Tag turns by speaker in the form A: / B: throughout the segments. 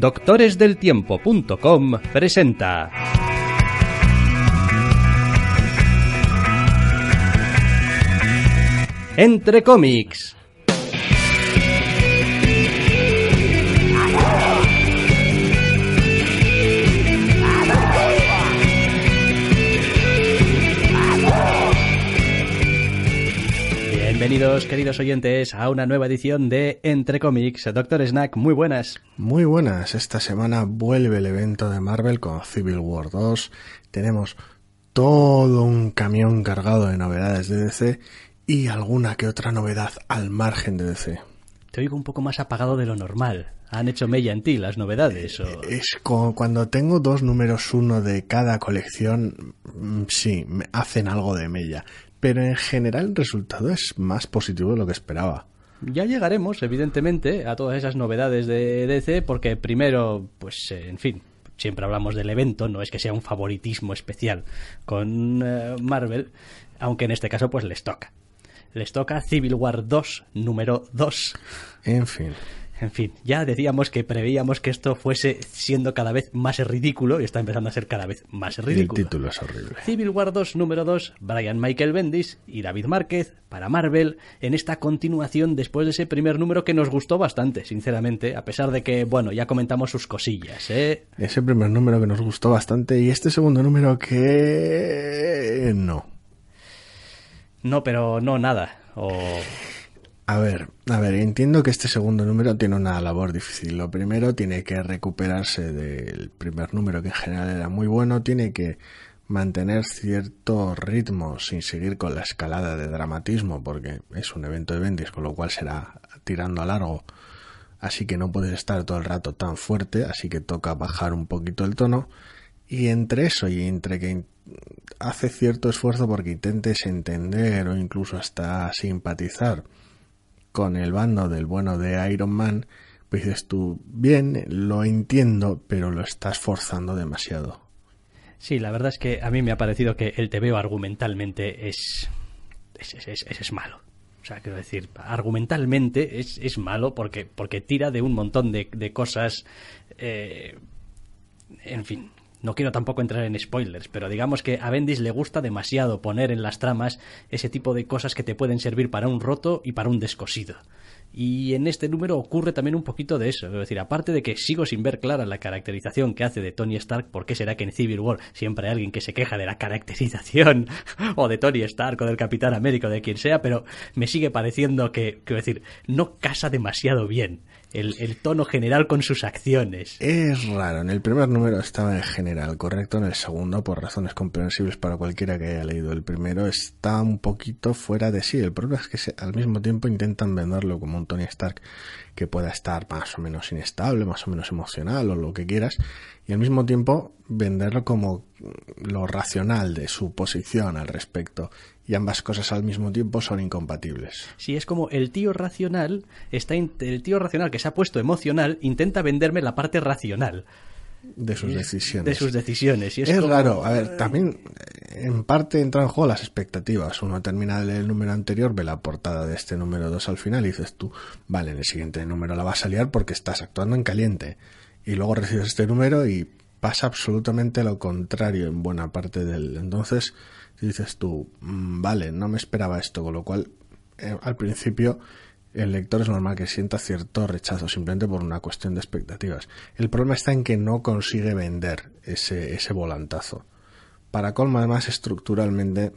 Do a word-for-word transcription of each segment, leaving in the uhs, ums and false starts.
A: doctores del tiempo punto com presenta Entre cómics. Bienvenidos, queridos oyentes, a una nueva edición de Entre Cómics. Doctor Snack, muy buenas.
B: Muy buenas. Esta semana vuelve el evento de Marvel con Civil War dos. Tenemos todo un camión cargado de novedades de D C y alguna que otra novedad al margen de D C.
A: Te oigo un poco más apagado de lo normal. ¿Han hecho mella en ti las novedades? O...
B: Es como cuando tengo dos números uno de cada colección, sí, me hacen algo de mella. Pero en general el resultado es más positivo de lo que esperaba.
A: Ya llegaremos, evidentemente, a todas esas novedades de D C, porque primero, pues, eh, en fin, siempre hablamos del evento, no es que sea un favoritismo especial con eh, Marvel, aunque en este caso, pues, les toca. Les toca Civil War dos, número dos.
B: En fin...
A: En fin, ya decíamos que preveíamos que esto fuese siendo cada vez más ridículo y está empezando a ser cada vez más ridículo.
B: El título es horrible.
A: Civil War dos, número dos, Brian Michael Bendis y David Márquez para Marvel en esta continuación después de ese primer número que nos gustó bastante, sinceramente, a pesar de que, bueno, ya comentamos sus cosillas, ¿eh?
B: Ese primer número que nos gustó bastante y este segundo número que... no.
A: No, pero no nada, o...
B: A ver, a ver, entiendo que este segundo número tiene una labor difícil. Lo primero, tiene que recuperarse del primer número, que en general era muy bueno, tiene que mantener cierto ritmo sin seguir con la escalada de dramatismo, porque es un evento de Bendis, con lo cual será tirando a largo, así que no puedes estar todo el rato tan fuerte, así que toca bajar un poquito el tono, y entre eso y entre que hace cierto esfuerzo porque intentes entender o incluso hasta simpatizar con el bando del bueno de Iron Man, pues dices tú, bien, lo entiendo, pero lo estás forzando demasiado.
A: Sí, la verdad es que a mí me ha parecido que el tebeo argumentalmente es es, es, es, es malo. O sea, quiero decir, argumentalmente es, es malo porque, porque tira de un montón de, de cosas, eh, en fin... No quiero tampoco entrar en spoilers, pero digamos que a Bendis le gusta demasiado poner en las tramas ese tipo de cosas que te pueden servir para un roto y para un descosido. Y en este número ocurre también un poquito de eso. Es decir, aparte de que sigo sin ver clara la caracterización que hace de Tony Stark, ¿por qué será que en Civil War siempre hay alguien que se queja de la caracterización o de Tony Stark o del Capitán América o de quien sea? Pero me sigue pareciendo que, quiero decir, no casa demasiado bien el, el tono general con sus acciones.
B: Es raro. En el primer número estaba en general correcto, en el segundo, por razones comprensibles para cualquiera que haya leído el primero, está un poquito fuera de sí. El problema es que se, al mismo tiempo intentan venderlo como un Tony Stark que pueda estar más o menos inestable, más o menos emocional o lo que quieras, y al mismo tiempo venderlo como lo racional de su posición al respecto, y ambas cosas al mismo tiempo son incompatibles.
A: Sí, es como el tío racional está in- el tío racional que se ha puesto emocional intenta venderme la parte racional
B: de sus decisiones.
A: De sus decisiones. Y es
B: es
A: como...
B: raro. A ver, también en parte entran en juego las expectativas. Uno termina de leer el número anterior, ve la portada de este número dos al final y dices tú, vale, en el siguiente número la vas a liar porque estás actuando en caliente. Y luego recibes este número y pasa absolutamente lo contrario en buena parte del... Entonces dices tú, vale, no me esperaba esto, con lo cual eh, al principio... el lector es normal que sienta cierto rechazo simplemente por una cuestión de expectativas. El problema está en que no consigue vender ese, ese volantazo. Para colmo, además, estructuralmente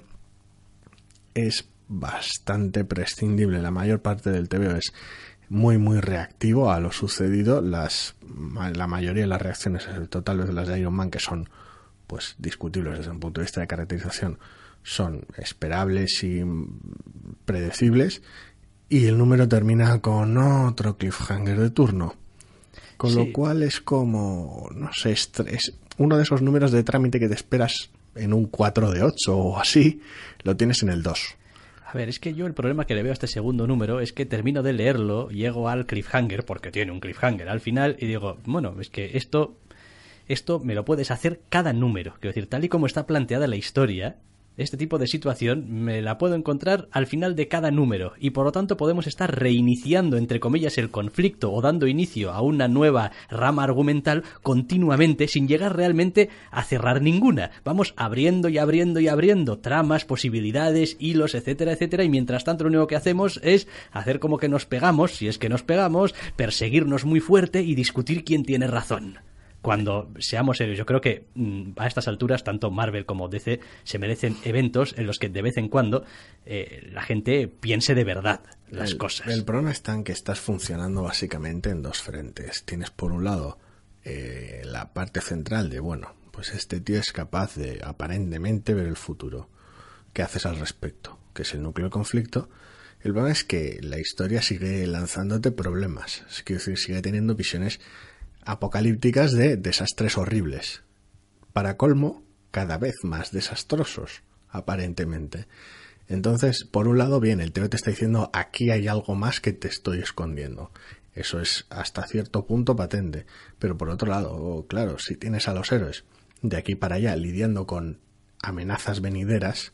B: es bastante prescindible. La mayor parte del tebeo es muy muy reactivo a lo sucedido. Las, la mayoría de las reacciones, excepto tal vez las de Iron Man, que son pues discutibles desde un punto de vista de caracterización, son esperables y predecibles. Y el número termina con otro cliffhanger de turno. Con sí. Lo cual es como, no sé, es, es uno de esos números de trámite que te esperas en un cuatro de ocho o así, lo tienes en el dos.
A: A ver, es que yo el problema que le veo a este segundo número es que termino de leerlo, llego al cliffhanger, porque tiene un cliffhanger al final, y digo, bueno, es que esto, esto me lo puedes hacer cada número. Quiero decir, tal y como está planteada la historia, este tipo de situación me la puedo encontrar al final de cada número y por lo tanto podemos estar reiniciando entre comillas el conflicto o dando inicio a una nueva rama argumental continuamente sin llegar realmente a cerrar ninguna. Vamos abriendo y abriendo y abriendo tramas, posibilidades, hilos, etcétera, etcétera, y mientras tanto lo único que hacemos es hacer como que nos pegamos, si es que nos pegamos, perseguirnos muy fuerte y discutir quién tiene razón. Cuando seamos serios, yo creo que mmm, a estas alturas tanto Marvel como D C se merecen eventos en los que de vez en cuando eh, la gente piense de verdad las
B: el,
A: cosas.
B: El problema está en que estás funcionando básicamente en dos frentes. Tienes por un lado eh, la parte central de, bueno, pues este tío es capaz de aparentemente ver el futuro. ¿Qué haces al respecto? Que es el núcleo del conflicto. El problema es que la historia sigue lanzándote problemas. Es decir, sigue teniendo visiones apocalípticas de desastres horribles. Para colmo, cada vez más desastrosos, aparentemente. Entonces, por un lado, bien, el tío te está diciendo aquí hay algo más que te estoy escondiendo. Eso es hasta cierto punto patente. Pero por otro lado, claro, si tienes a los héroes de aquí para allá lidiando con amenazas venideras,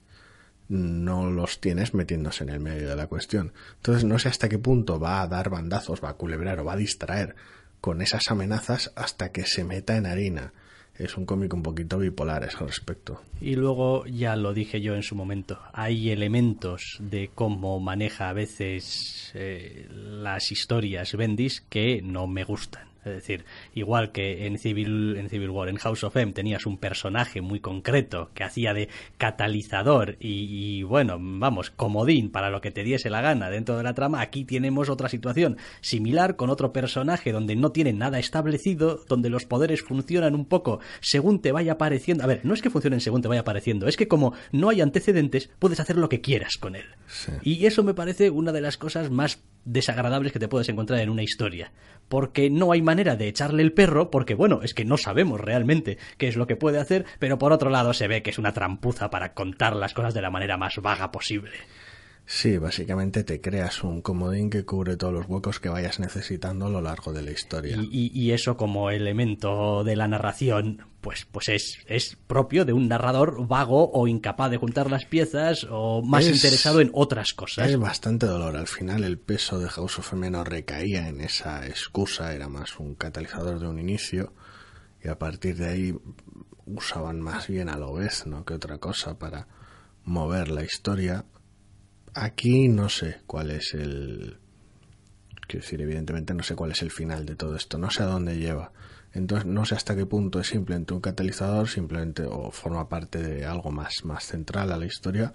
B: no los tienes metiéndose en el medio de la cuestión. Entonces, no sé hasta qué punto va a dar bandazos, va a culebrar o va a distraer con esas amenazas hasta que se meta en harina. Es un cómic un poquito bipolar al respecto.
A: Y luego, ya lo dije yo en su momento, hay elementos de cómo maneja a veces eh, las historias Bendis que no me gustan. Es decir, igual que en Civil, en Civil War, en House of M tenías un personaje muy concreto que hacía de catalizador y, y bueno, vamos, comodín para lo que te diese la gana dentro de la trama, aquí tenemos otra situación similar con otro personaje donde no tiene nada establecido, donde los poderes funcionan un poco según te vaya apareciendo. A ver, no es que funcionen según te vaya apareciendo, es que como no hay antecedentes, puedes hacer lo que quieras con él.
B: Sí.
A: Y eso me parece una de las cosas más desagradables que te puedes encontrar en una historia, porque no hay manera de echarle el perro, porque bueno, es que no sabemos realmente qué es lo que puede hacer, pero por otro lado se ve que es una trampuza para contar las cosas de la manera más vaga posible.
B: Sí, básicamente te creas un comodín que cubre todos los huecos que vayas necesitando a lo largo de la historia.
A: Y, y, y eso como elemento de la narración, pues, pues es, es propio de un narrador vago o incapaz de juntar las piezas o más es, interesado en otras cosas.
B: Es bastante dolor. Al final el peso de House of M no recaía en esa excusa, era más un catalizador de un inicio y a partir de ahí usaban más bien a lo vez, ¿no?, que otra cosa para mover la historia. Aquí no sé cuál es el... Quiero decir, evidentemente no sé cuál es el final de todo esto, no sé a dónde lleva. Entonces no sé hasta qué punto es simplemente un catalizador, simplemente o forma parte de algo más, más central a la historia,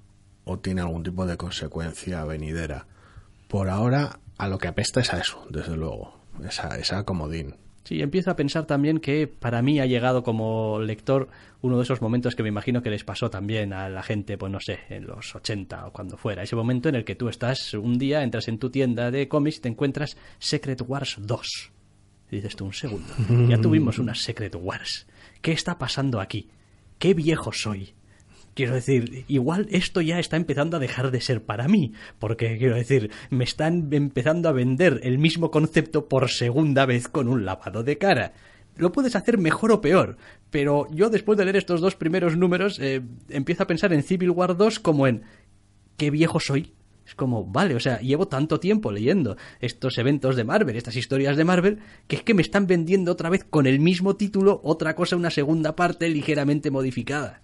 B: o tiene algún tipo de consecuencia venidera. Por ahora, a lo que apesta es a eso, desde luego, esa, esa comodín.
A: Sí, empiezo a pensar también que para mí ha llegado como lector uno de esos momentos que me imagino que les pasó también a la gente, pues no sé, en los ochenta o cuando fuera. Ese momento en el que tú estás un día, entras en tu tienda de cómics y te encuentras Secret Wars dos. Y dices tú, un segundo, ya tuvimos unas Secret Wars. ¿Qué está pasando aquí? ¿Qué viejo soy? Quiero decir, igual esto ya está empezando a dejar de ser para mí, porque quiero decir, me están empezando a vender el mismo concepto por segunda vez con un lavado de cara. Lo puedes hacer mejor o peor, pero yo después de leer estos dos primeros números eh, empiezo a pensar en Civil War dos como en ¿qué viejo soy? Es como, vale, o sea, llevo tanto tiempo leyendo estos eventos de Marvel, estas historias de Marvel, que es que me están vendiendo otra vez con el mismo título, otra cosa, una segunda parte ligeramente modificada.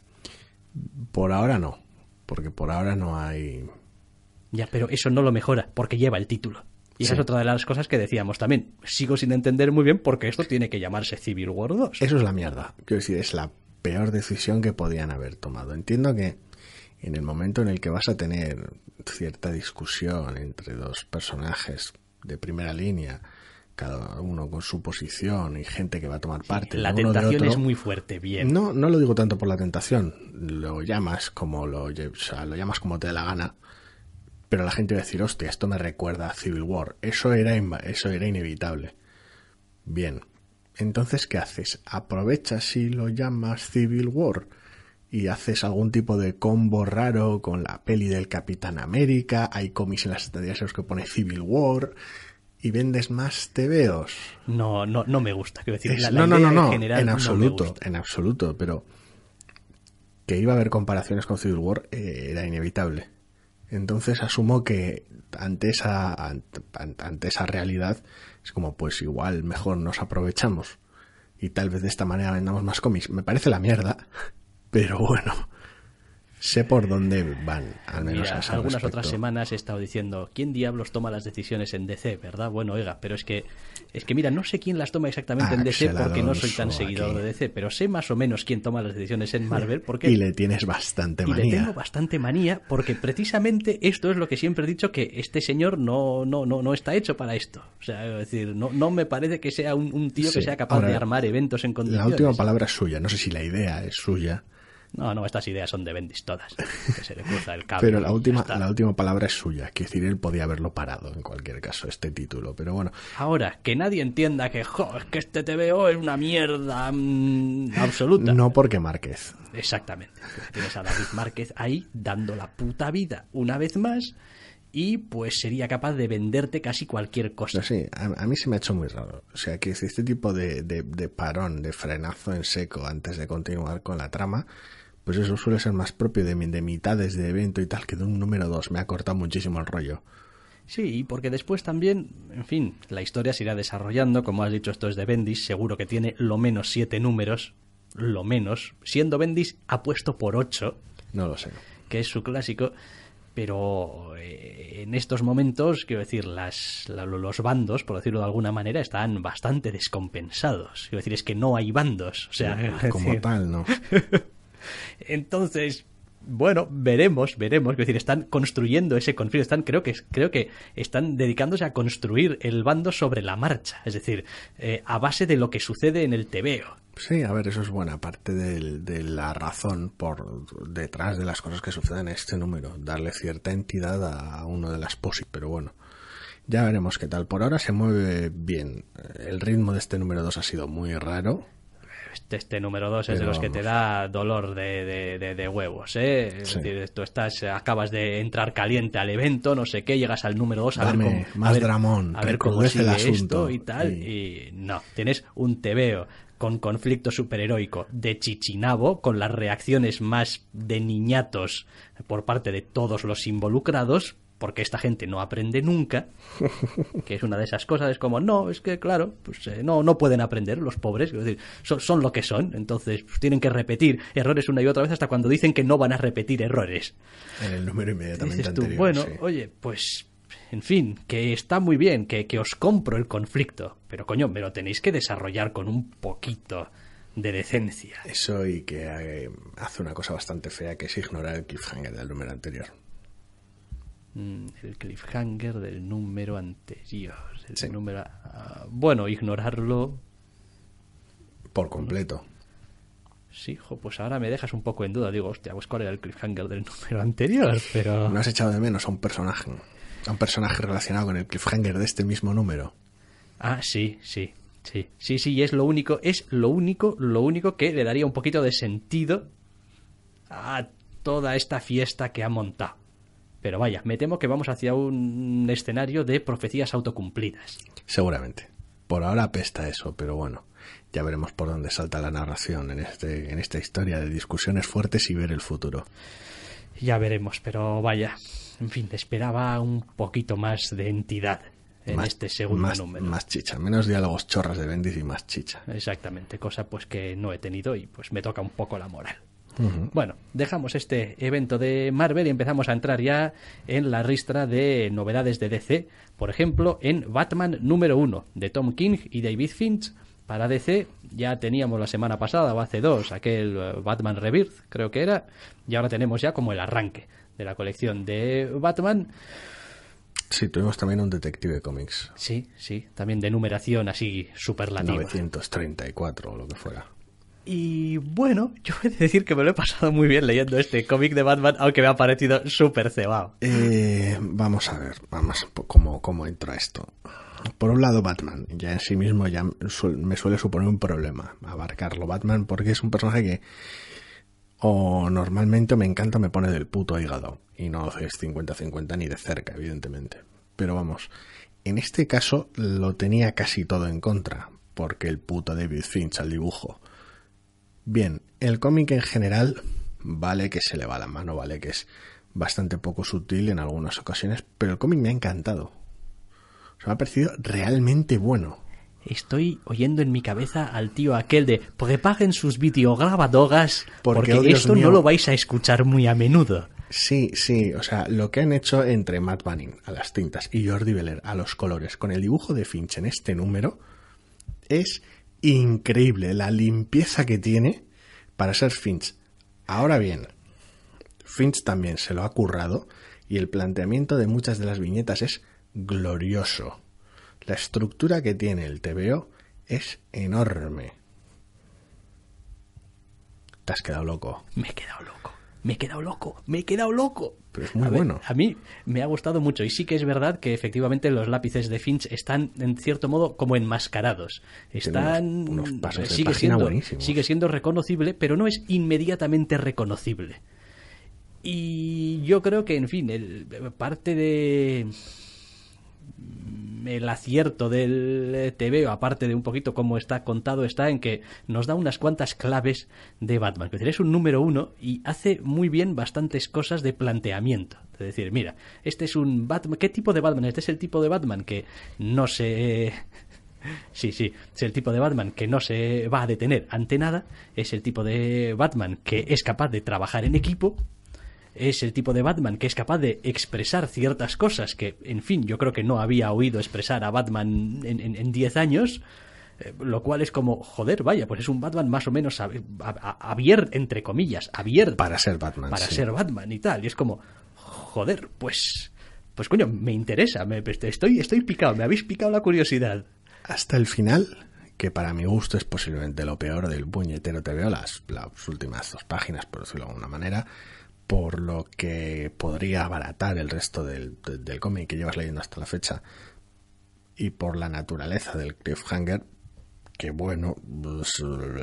B: Por ahora no, porque por ahora no hay...
A: Ya, pero eso no lo mejora, porque lleva el título. Y esa
B: sí.
A: es otra de las cosas que decíamos también. Sigo sin entender muy bien por qué esto tiene que llamarse Civil War dos.
B: Eso es la mierda. Quiero decir, es la peor decisión que podían haber tomado. Entiendo que en el momento en el que vas a tener cierta discusión entre dos personajes de primera línea, cada uno con su posición y gente que va a tomar parte.
A: Sí, la
B: de uno
A: tentación
B: de otro,
A: es muy fuerte, bien.
B: No, no lo digo tanto por la tentación, lo llamas como lo, o sea, lo llamas como te dé la gana, pero la gente va a decir, hostia, esto me recuerda a Civil War. Eso era, eso era inevitable. Bien, entonces, ¿qué haces? Aprovechas y lo llamas Civil War y haces algún tipo de combo raro con la peli del Capitán América, hay cómics en las estanterías en los que pone Civil War... y vendes más tebeos.
A: No, no, no me gusta. Quiero decir,
B: es,
A: la, la
B: no, no,
A: idea
B: no, no,
A: en general
B: en absoluto,
A: no me gusta.
B: en absoluto, pero que iba a haber comparaciones con Civil War eh, era inevitable. Entonces asumo que ante esa ante, ante esa realidad es como, pues igual mejor nos aprovechamos y tal vez de esta manera vendamos más cómics. Me parece la mierda, pero bueno, sé por dónde van, al menos.
A: Mira,
B: a ese
A: algunas
B: respecto.
A: otras semanas he estado diciendo, ¿quién diablos toma las decisiones en D C, verdad? Bueno, oiga, pero es que, es que mira, no sé quién las toma exactamente en D C
B: Axel
A: porque no soy tan
B: Alonso
A: seguidor
B: aquí.
A: de D C, pero sé más o menos quién toma las decisiones en Marvel porque...
B: Y le tienes bastante
A: Y
B: manía.
A: le tengo bastante manía porque precisamente esto es lo que siempre he dicho, que este señor no, no, no, no está hecho para esto. O sea, es decir, no, no me parece que sea un, un tío
B: Sí,
A: que sea capaz
B: ahora,
A: de armar eventos en condiciones.
B: La última palabra es suya, no sé si la idea es suya.
A: No, no, estas ideas son de Bendis todas. Que se le cruza el cable.
B: Pero la
A: y ya
B: última,
A: está.
B: la última palabra es suya. Quiero decir, él podía haberlo parado en cualquier caso, este título. Pero bueno,
A: Ahora, que nadie entienda que, jo, es que este T V O es una mierda mm, absoluta.
B: no porque Márquez.
A: Exactamente. Tienes a David Márquez ahí dando la puta vida una vez más y pues sería capaz de venderte casi cualquier cosa.
B: Pero sí, a, a mí se me ha hecho muy raro. O sea, que este tipo de, de, de parón, de frenazo en seco antes de continuar con la trama, pues eso suele ser más propio de, de mitades de evento y tal que de un número dos. Me ha cortado muchísimo el rollo.
A: Sí, porque después también, en fin, la historia se irá desarrollando. Como has dicho, esto es de Bendis, seguro que tiene lo menos siete números, lo menos. Siendo Bendis, apuesto por ocho,
B: No lo sé.
A: que es su clásico. Pero eh, en estos momentos, quiero decir, las, la, los bandos, por decirlo de alguna manera, están bastante descompensados. Quiero decir, es que no hay bandos. O sea, es
B: Como
A: decir,
B: tal, no.
A: entonces, bueno, veremos, veremos. Es decir, están construyendo ese conflicto. Están, creo que, creo que están dedicándose a construir el bando sobre la marcha. Es decir, eh, a base de lo que sucede en el tebeo.
B: Sí, a ver, eso es buena parte del, de la razón por detrás de las cosas que suceden en este número. Darle cierta entidad a uno de las posis, pero bueno. Ya veremos qué tal. Por ahora se mueve bien. El ritmo de este número dos ha sido muy raro.
A: Este, este número dos es
B: Pero
A: de los que
B: vamos.
A: te da dolor de, de, de, de huevos, ¿eh? Es
B: Sí.
A: decir, tú estás, acabas de entrar caliente al evento, no sé qué, llegas al número dos a
B: Dame
A: ver cómo,
B: más
A: a ver,
B: dramón,
A: a ver
B: que
A: cómo
B: crudece el
A: sigue
B: asunto.
A: esto y tal,
B: Y-
A: y no, tienes un tebeo con conflicto superheroico de chichinabo, con las reacciones más de niñatos por parte de todos los involucrados, porque esta gente no aprende nunca, que es una de esas cosas, es como, no, es que claro, pues eh, no, no pueden aprender los pobres, es decir, son, son lo que son, entonces pues, tienen que repetir errores una y otra vez hasta cuando dicen que no van a repetir errores.
B: En el número inmediatamente
A: Dices tú,
B: anterior.
A: bueno,
B: sí.
A: oye, pues, en fin, que está muy bien, que, que os compro el conflicto, pero coño, me lo tenéis que desarrollar con un poquito de decencia.
B: Eso y que eh, hace una cosa bastante fea, que es ignorar el cliffhanger del número anterior.
A: Mm, El cliffhanger del número anterior. El
B: Sí.
A: número, ah, bueno, ignorarlo.
B: Por completo.
A: Sí, jo, pues ahora me dejas un poco en duda. Digo, hostia, pues cuál era el cliffhanger del número anterior, pero...
B: ¿No has echado de menos a un personaje? A un personaje relacionado con el cliffhanger de este mismo número.
A: Ah, sí, sí, sí. Sí, sí, y es lo único, es lo único, lo único que le daría un poquito de sentido a toda esta fiesta que ha montado. Pero vaya, me temo que vamos hacia un escenario de profecías autocumplidas.
B: Seguramente. Por ahora apesta eso, pero bueno, ya veremos por dónde salta la narración en este en esta historia de discusiones fuertes y ver el futuro.
A: Ya veremos, pero vaya, en fin, esperaba un poquito más de entidad en
B: Más-
A: este segundo
B: más,
A: número.
B: Más chicha, menos diálogos chorras de Bendis y más chicha.
A: Exactamente, cosa pues que no he tenido y pues me toca un poco la moral.
B: Ujú.
A: Bueno, dejamos este evento de Marvel y empezamos a entrar ya en la ristra de novedades de D C. Por ejemplo, en Batman número uno de Tom King y David Finch. Para D C ya teníamos la semana pasada o hace dos aquel eh, Batman Rebirth, creo que era, y ahora tenemos ya como el arranque de la colección de Batman.
B: Sí, tuvimos también un Detective Comics.
A: Sí, sí, también de numeración así superlativa.
B: novecientos treinta y cuatro o lo que fuera.
A: Y bueno, yo he de decir que me lo he pasado muy bien leyendo este cómic de Batman, aunque me ha parecido súper cebado.
B: Eh, vamos a ver, vamos, cómo, cómo entra esto. Por un lado, Batman, ya en sí mismo ya su- me suele suponer un problema abarcarlo. Batman, porque es un personaje que o normalmente me encanta o me pone del puto hígado. Y no es cincuenta cincuenta ni de cerca, evidentemente. Pero vamos, en este caso lo tenía casi todo en contra, porque el puto David Finch al dibujo. Bien, el cómic en general vale que se le va la mano, vale que es bastante poco sutil en algunas ocasiones, pero el cómic me ha encantado. O sea, me ha parecido realmente bueno.
A: Estoy oyendo en mi cabeza al tío aquel de preparen sus videograbadoras porque,
B: porque oh,
A: esto
B: mío,
A: no lo vais a escuchar muy a menudo.
B: Sí, sí, o sea, lo que han hecho entre Matt Banning a las tintas y Jordi Beller a los colores con el dibujo de Finch en este número es increíble, la limpieza que tiene para ser Finch. Ahora bien, Finch también se lo ha currado y el planteamiento de muchas de las viñetas es glorioso. La estructura que tiene el tebeo es enorme. Te has quedado loco.
A: Me he quedado loco. Me he quedado loco, me he quedado loco.
B: Pero es muy
A: a ver,
B: bueno.
A: A mí me ha gustado mucho y sí que es verdad que efectivamente los lápices de Finch están en cierto modo como enmascarados. Están
B: unos, unos pasos de
A: sigue
B: página
A: siendo
B: buenísimos.
A: sigue siendo reconocible, pero no es inmediatamente reconocible. Y yo creo que, en fin, el, parte de el acierto del tebeo, aparte de un poquito cómo está contado, está en que nos da unas cuantas claves de Batman. Es decir, es un número uno y hace muy bien bastantes cosas de planteamiento. Es decir, mira, este es un Batman. ¿Qué tipo de Batman? Este es el tipo de Batman que no se... Sí, sí, es el tipo de Batman que no se va a detener ante nada. Es el tipo de Batman que es capaz de trabajar en equipo. Es el tipo de Batman que es capaz de expresar ciertas cosas que, en fin, yo creo que no había oído expresar a Batman en diez años, eh, lo cual es como, joder, vaya, pues es un Batman más o menos abierto, entre comillas, abierto.
B: Para ser Batman.
A: Para
B: sí.
A: ser Batman y tal. Y es como, joder, pues, pues coño, me interesa, me, estoy, estoy picado, me habéis picado la curiosidad.
B: Hasta el final, que para mi gusto es posiblemente lo peor del puñetero tebeo, las, las últimas dos páginas, por decirlo de alguna manera, por lo que podría abaratar el resto del, del, del cómic que llevas leyendo hasta la fecha y por la naturaleza del cliffhanger, que bueno, pues,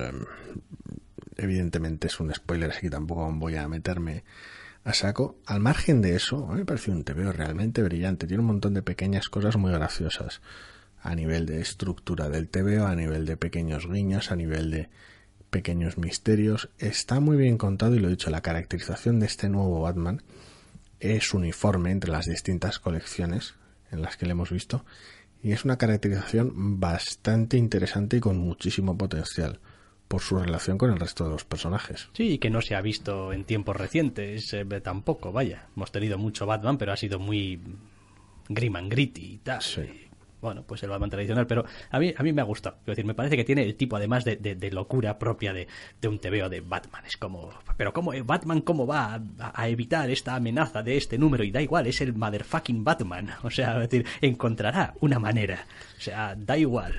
B: evidentemente es un spoiler, así que tampoco voy a meterme a saco. Al margen de eso, a mí me pareció un tebeo realmente brillante, tiene un montón de pequeñas cosas muy graciosas a nivel de estructura del tebeo, a nivel de pequeños guiños, a nivel de pequeños misterios. Está muy bien contado y lo he dicho, la caracterización de este nuevo Batman es uniforme entre las distintas colecciones en las que le hemos visto y es una caracterización bastante interesante y con muchísimo potencial por su relación con el resto de los personajes.
A: Sí, que no se ha visto en tiempos recientes eh, tampoco, vaya. Hemos tenido mucho Batman, pero ha sido muy grim and gritty y tal.
B: Sí.
A: Bueno, pues el Batman tradicional, pero a mí a mí me ha gustado. Es decir, me parece que tiene el tipo, además, de, de, de locura propia de, de un tebeo de Batman. Es como, pero cómo Batman cómo va a, a evitar esta amenaza de este número, y da igual, es el motherfucking Batman. O sea, es decir, encontrará una manera. O sea, da igual.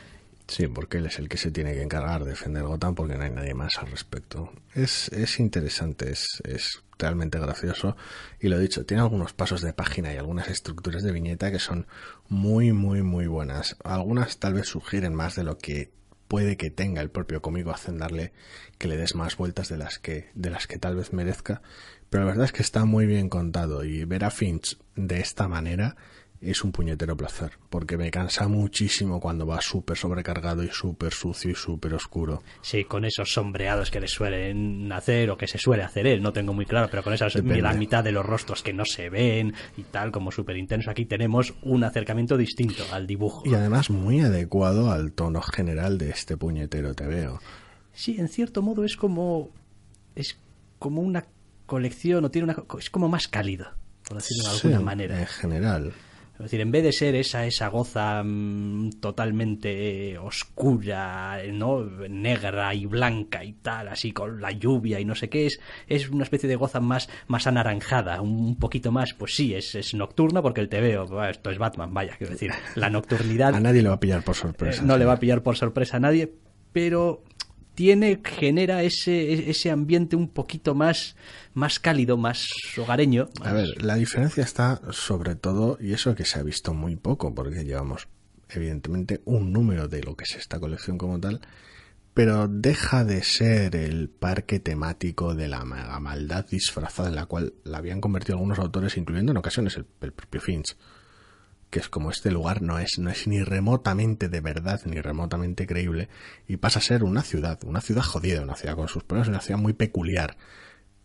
B: Sí, porque él es el que se tiene que encargar de defender Gotham, porque no hay nadie más al respecto. Es, es interesante, es, es realmente gracioso. Y lo dicho, tiene algunos pasos de página y algunas estructuras de viñeta que son muy, muy, muy buenas. Algunas tal vez sugieren más de lo que puede que tenga el propio cómic, hacen darle que le des más vueltas de las que, de las que tal vez merezca. Pero la verdad es que está muy bien contado, y ver a Finch de esta manera es un puñetero placer, porque me cansa muchísimo cuando va súper sobrecargado y súper sucio y súper oscuro.
A: Sí, con esos sombreados que le suelen hacer, o que se suele hacer él, no tengo muy claro, pero con esas
B: Depende.
A: La mitad de los rostros que no se ven y tal, como súper intenso. Aquí tenemos un acercamiento distinto al dibujo.
B: Y además muy adecuado al tono general de este puñetero tebeo.
A: Sí, en cierto modo es como... es como una colección, o tiene una... es como más cálido, por decirlo de alguna
B: Sí,
A: manera.
B: en general.
A: Es decir, en vez de ser esa esa goza mmm, totalmente oscura, ¿no? Negra y blanca y tal, así con la lluvia y no sé qué, es es una especie de goza más más anaranjada, un poquito más, pues sí, es, es nocturna, porque el tebeo, bah, esto es Batman, vaya, quiero decir, la nocturnidad...
B: A nadie le va a pillar por sorpresa.
A: Eh, no
B: sí.
A: le va a pillar por sorpresa a nadie, pero... tiene, genera ese, ese ambiente un poquito más, más cálido, más hogareño. Más...
B: A ver, la diferencia está sobre todo, y eso que se ha visto muy poco, porque llevamos evidentemente un número de lo que es esta colección como tal, pero deja de ser el parque temático de la mega maldad disfrazada en la cual la habían convertido algunos autores, incluyendo en ocasiones el, el propio Finch, que es como este lugar no es, no es ni remotamente de verdad, ni remotamente creíble, y pasa a ser una ciudad, una ciudad jodida, una ciudad con sus problemas, una ciudad muy peculiar,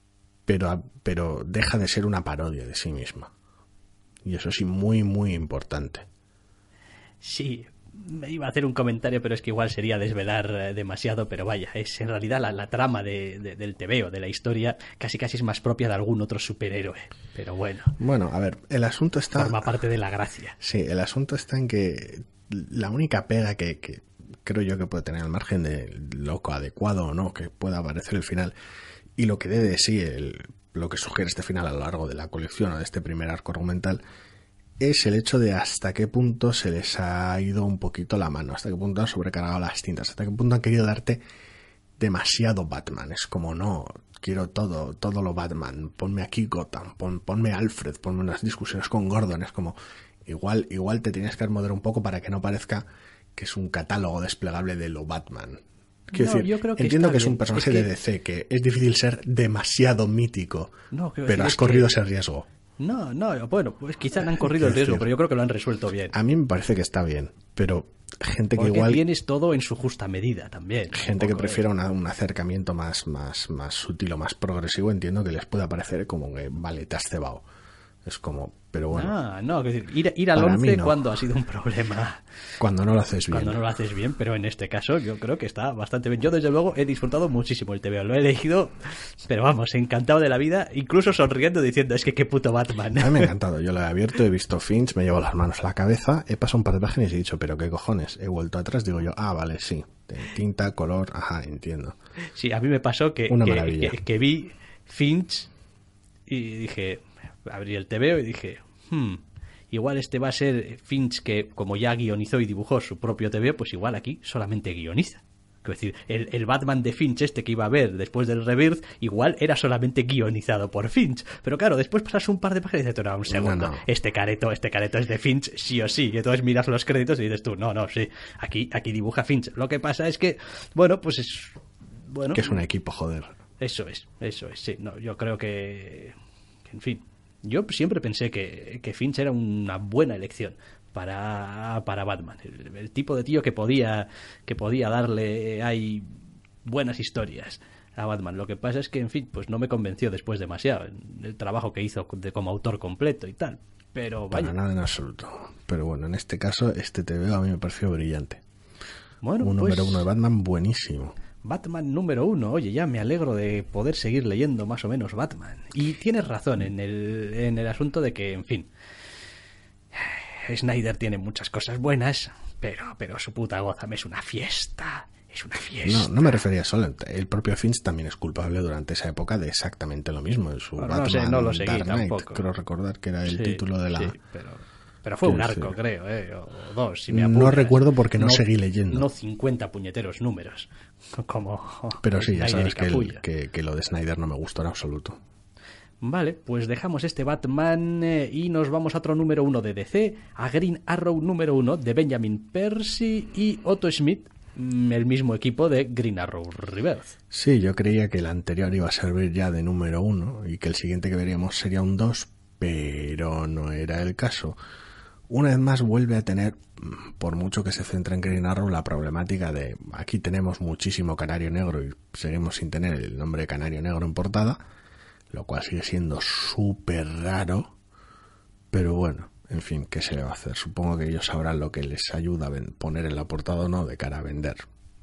B: pero, pero deja de ser una parodia de sí misma. Y eso sí, muy, muy importante.
A: Sí, me iba a hacer un comentario, pero es que igual sería desvelar eh, demasiado, pero vaya, es en realidad la, la trama de, de, del tebeo, de la historia, casi casi es más propia de algún otro superhéroe. Pero bueno.
B: Bueno, a ver, el asunto está...
A: Forma parte de la gracia.
B: Sí, el asunto está en que la única pega que, que creo yo que puede tener al margen de lo adecuado o no que pueda aparecer el final, y lo que dé de sí el, lo que sugiere este final a lo largo de la colección o de este primer arco argumental, es el hecho de hasta qué punto se les ha ido un poquito la mano, hasta qué punto han sobrecargado las tintas, hasta qué punto han querido darte demasiado Batman. Es como, no, quiero todo, todo lo Batman, ponme aquí Gotham, pon, ponme Alfred, ponme unas discusiones con Gordon. Es como, igual, igual te tienes que moderar un poco para que no parezca que es un catálogo desplegable de lo Batman. Quiero
A: no,
B: decir,
A: yo creo que
B: entiendo que es
A: bien.
B: un personaje
A: es que...
B: de D C, que es difícil ser demasiado mítico,
A: no,
B: pero
A: decir,
B: has corrido
A: que...
B: ese riesgo.
A: No, no, bueno, pues quizá han corrido el riesgo, pero yo creo que lo han resuelto bien.
B: A mí me parece que está bien, pero gente
A: Porque
B: que igual...
A: tienes todo en su justa medida también.
B: Gente que prefiera
A: de...
B: una, un acercamiento más, más, más sutil o más progresivo, entiendo que les pueda parecer como que, vale, te has cebado. Es como, pero bueno.
A: Ah, no, es decir, ir, ir al once no. Cuando ha sido un problema.
B: Cuando no lo haces bien.
A: Cuando no lo haces bien, pero en este caso yo creo que está bastante bien. Yo desde luego he disfrutado muchísimo el tebeo, lo he elegido, pero vamos, encantado de la vida, incluso sonriendo diciendo, es que qué puto Batman.
B: A mí me ha encantado, yo lo he abierto, he visto Finch, me llevo las manos a la cabeza, he pasado un par de páginas y he dicho, pero qué cojones, he vuelto atrás, digo yo, ah, vale, sí, tinta, color, ajá, entiendo.
A: Sí, a mí me pasó que,
B: Una
A: que,
B: maravilla.
A: que, que vi Finch y dije, abrí el tebeo y dije, hmm, igual este va a ser Finch que, como ya guionizó y dibujó su propio tebeo, pues igual aquí solamente guioniza. Es decir, el, el Batman de Finch este que iba a ver después del Rebirth, igual era solamente guionizado por Finch. Pero claro, después pasas un par de páginas y dices, no, un segundo, no, no. este careto, este careto es de Finch sí o sí. Y entonces miras los créditos y dices tú, no, no, sí, aquí, aquí dibuja Finch. Lo que pasa es que, bueno, pues es... bueno,
B: que es un equipo, joder.
A: Eso es, eso es, sí. No, yo creo que, que en fin, yo siempre pensé que, que Finch era una buena elección para, para Batman. El, el tipo de tío que podía, que podía darle ahí buenas historias a Batman. Lo que pasa es que, en fin, pues no me convenció después demasiado el trabajo que hizo de, como autor completo y tal. Pero vaya.
B: Para nada en absoluto. Pero bueno, en este caso, este tebeo a mí me pareció brillante.
A: Bueno,
B: un
A: pues...
B: número uno de Batman buenísimo.
A: Batman número uno. Oye, ya me alegro de poder seguir leyendo más o menos Batman. Y tienes razón en el, en el asunto de que, en fin, Snyder tiene muchas cosas buenas, pero, pero su puta Gotham es una fiesta. Es una fiesta.
B: No, no me refería solo. El propio Finch también es culpable durante esa época de exactamente lo mismo. En su
A: bueno,
B: Batman
A: no sé, no lo seguí
B: Dark Knight,
A: tampoco.
B: Creo recordar que era el
A: sí,
B: título de la...
A: Sí, pero... Pero fue un arco,
B: decir?
A: creo, ¿eh? O dos, si me apuras.
B: No recuerdo porque no,
A: no
B: seguí leyendo.
A: No cincuenta puñeteros números. Como.
B: Pero sí, ya
A: Snyder
B: sabes que, el, que, que lo de Snyder no me gustó en absoluto.
A: Vale, pues dejamos este Batman eh, y nos vamos a otro número uno de D C, a Green Arrow número uno de Benjamin Percy y Otto Smith, el mismo equipo de Green Arrow Rebirth.
B: Sí, yo creía que el anterior iba a servir ya de número uno y que el siguiente que veríamos sería un dos, pero no era el caso. Una vez más vuelve a tener, por mucho que se centre en Green Arrow, la problemática de aquí tenemos muchísimo Canario Negro y seguimos sin tener el nombre de Canario Negro en portada, lo cual sigue siendo súper raro, pero bueno, en fin, ¿qué se le va a hacer? Supongo que ellos sabrán lo que les ayuda a poner en la portada o no de cara a vender.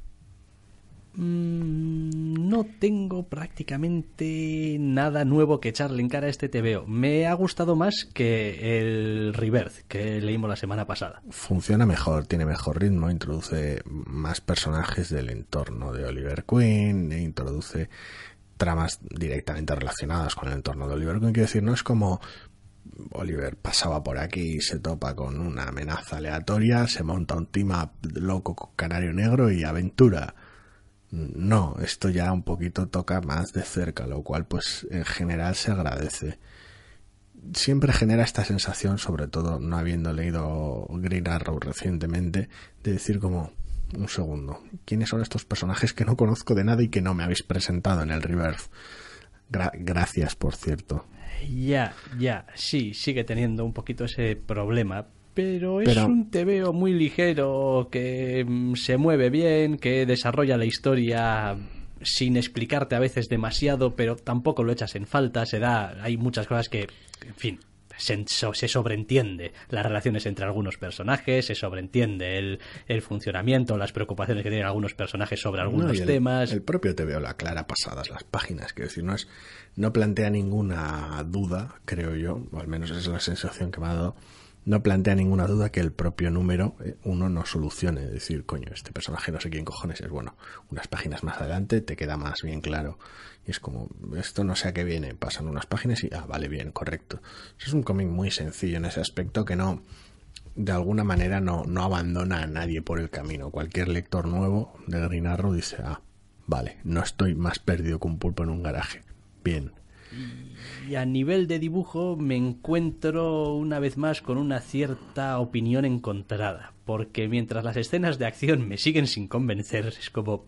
A: Mm, no tengo prácticamente nada nuevo que echarle en cara a este tebeo. Me ha gustado más que el Rebirth que leímos la semana pasada.
B: Funciona mejor, tiene mejor ritmo, introduce más personajes del entorno de Oliver Queen, e introduce tramas directamente relacionadas con el entorno de Oliver Queen. Quiero decir, no es como Oliver pasaba por aquí y se topa con una amenaza aleatoria, se monta un team up loco con Canario Negro y aventura. No, esto ya un poquito toca más de cerca, lo cual pues en general se agradece. Siempre genera esta sensación, sobre todo no habiendo leído Green Arrow recientemente, de decir como, un segundo, ¿quiénes son estos personajes que no conozco de nada y que no me habéis presentado en el Rebirth? Gra- gracias, por cierto.
A: Ya, ya, sí, sigue teniendo un poquito ese problema. Pero es
B: Pero,
A: un tebeo muy ligero, que se mueve bien, que desarrolla la historia sin explicarte a veces demasiado, pero tampoco lo echas en falta. Se da, hay muchas cosas que, en fin, se, se sobreentiende las relaciones entre algunos personajes, se sobreentiende el, el funcionamiento, las preocupaciones que tienen algunos personajes sobre algunos
B: no, el,
A: temas.
B: El propio T V O lo aclara pasadas las páginas, quiero decir, no es, no plantea ninguna duda, creo yo, o al menos esa es la sensación que me ha dado. No plantea ninguna duda que el propio número eh, uno no solucione, decir, coño, este personaje no sé quién cojones es. Bueno, unas páginas más adelante te queda más bien claro. Y es como, esto no sé a qué viene, pasan unas páginas y, ah, vale, bien, correcto. Es un cómic muy sencillo en ese aspecto que no, de alguna manera no, no abandona a nadie por el camino. Cualquier lector nuevo de Green Arrow dice, ah, vale, no estoy más perdido que un pulpo en un garaje. Bien.
A: Y a nivel de dibujo me encuentro una vez más con una cierta opinión encontrada, porque mientras las escenas de acción me siguen sin convencer, es como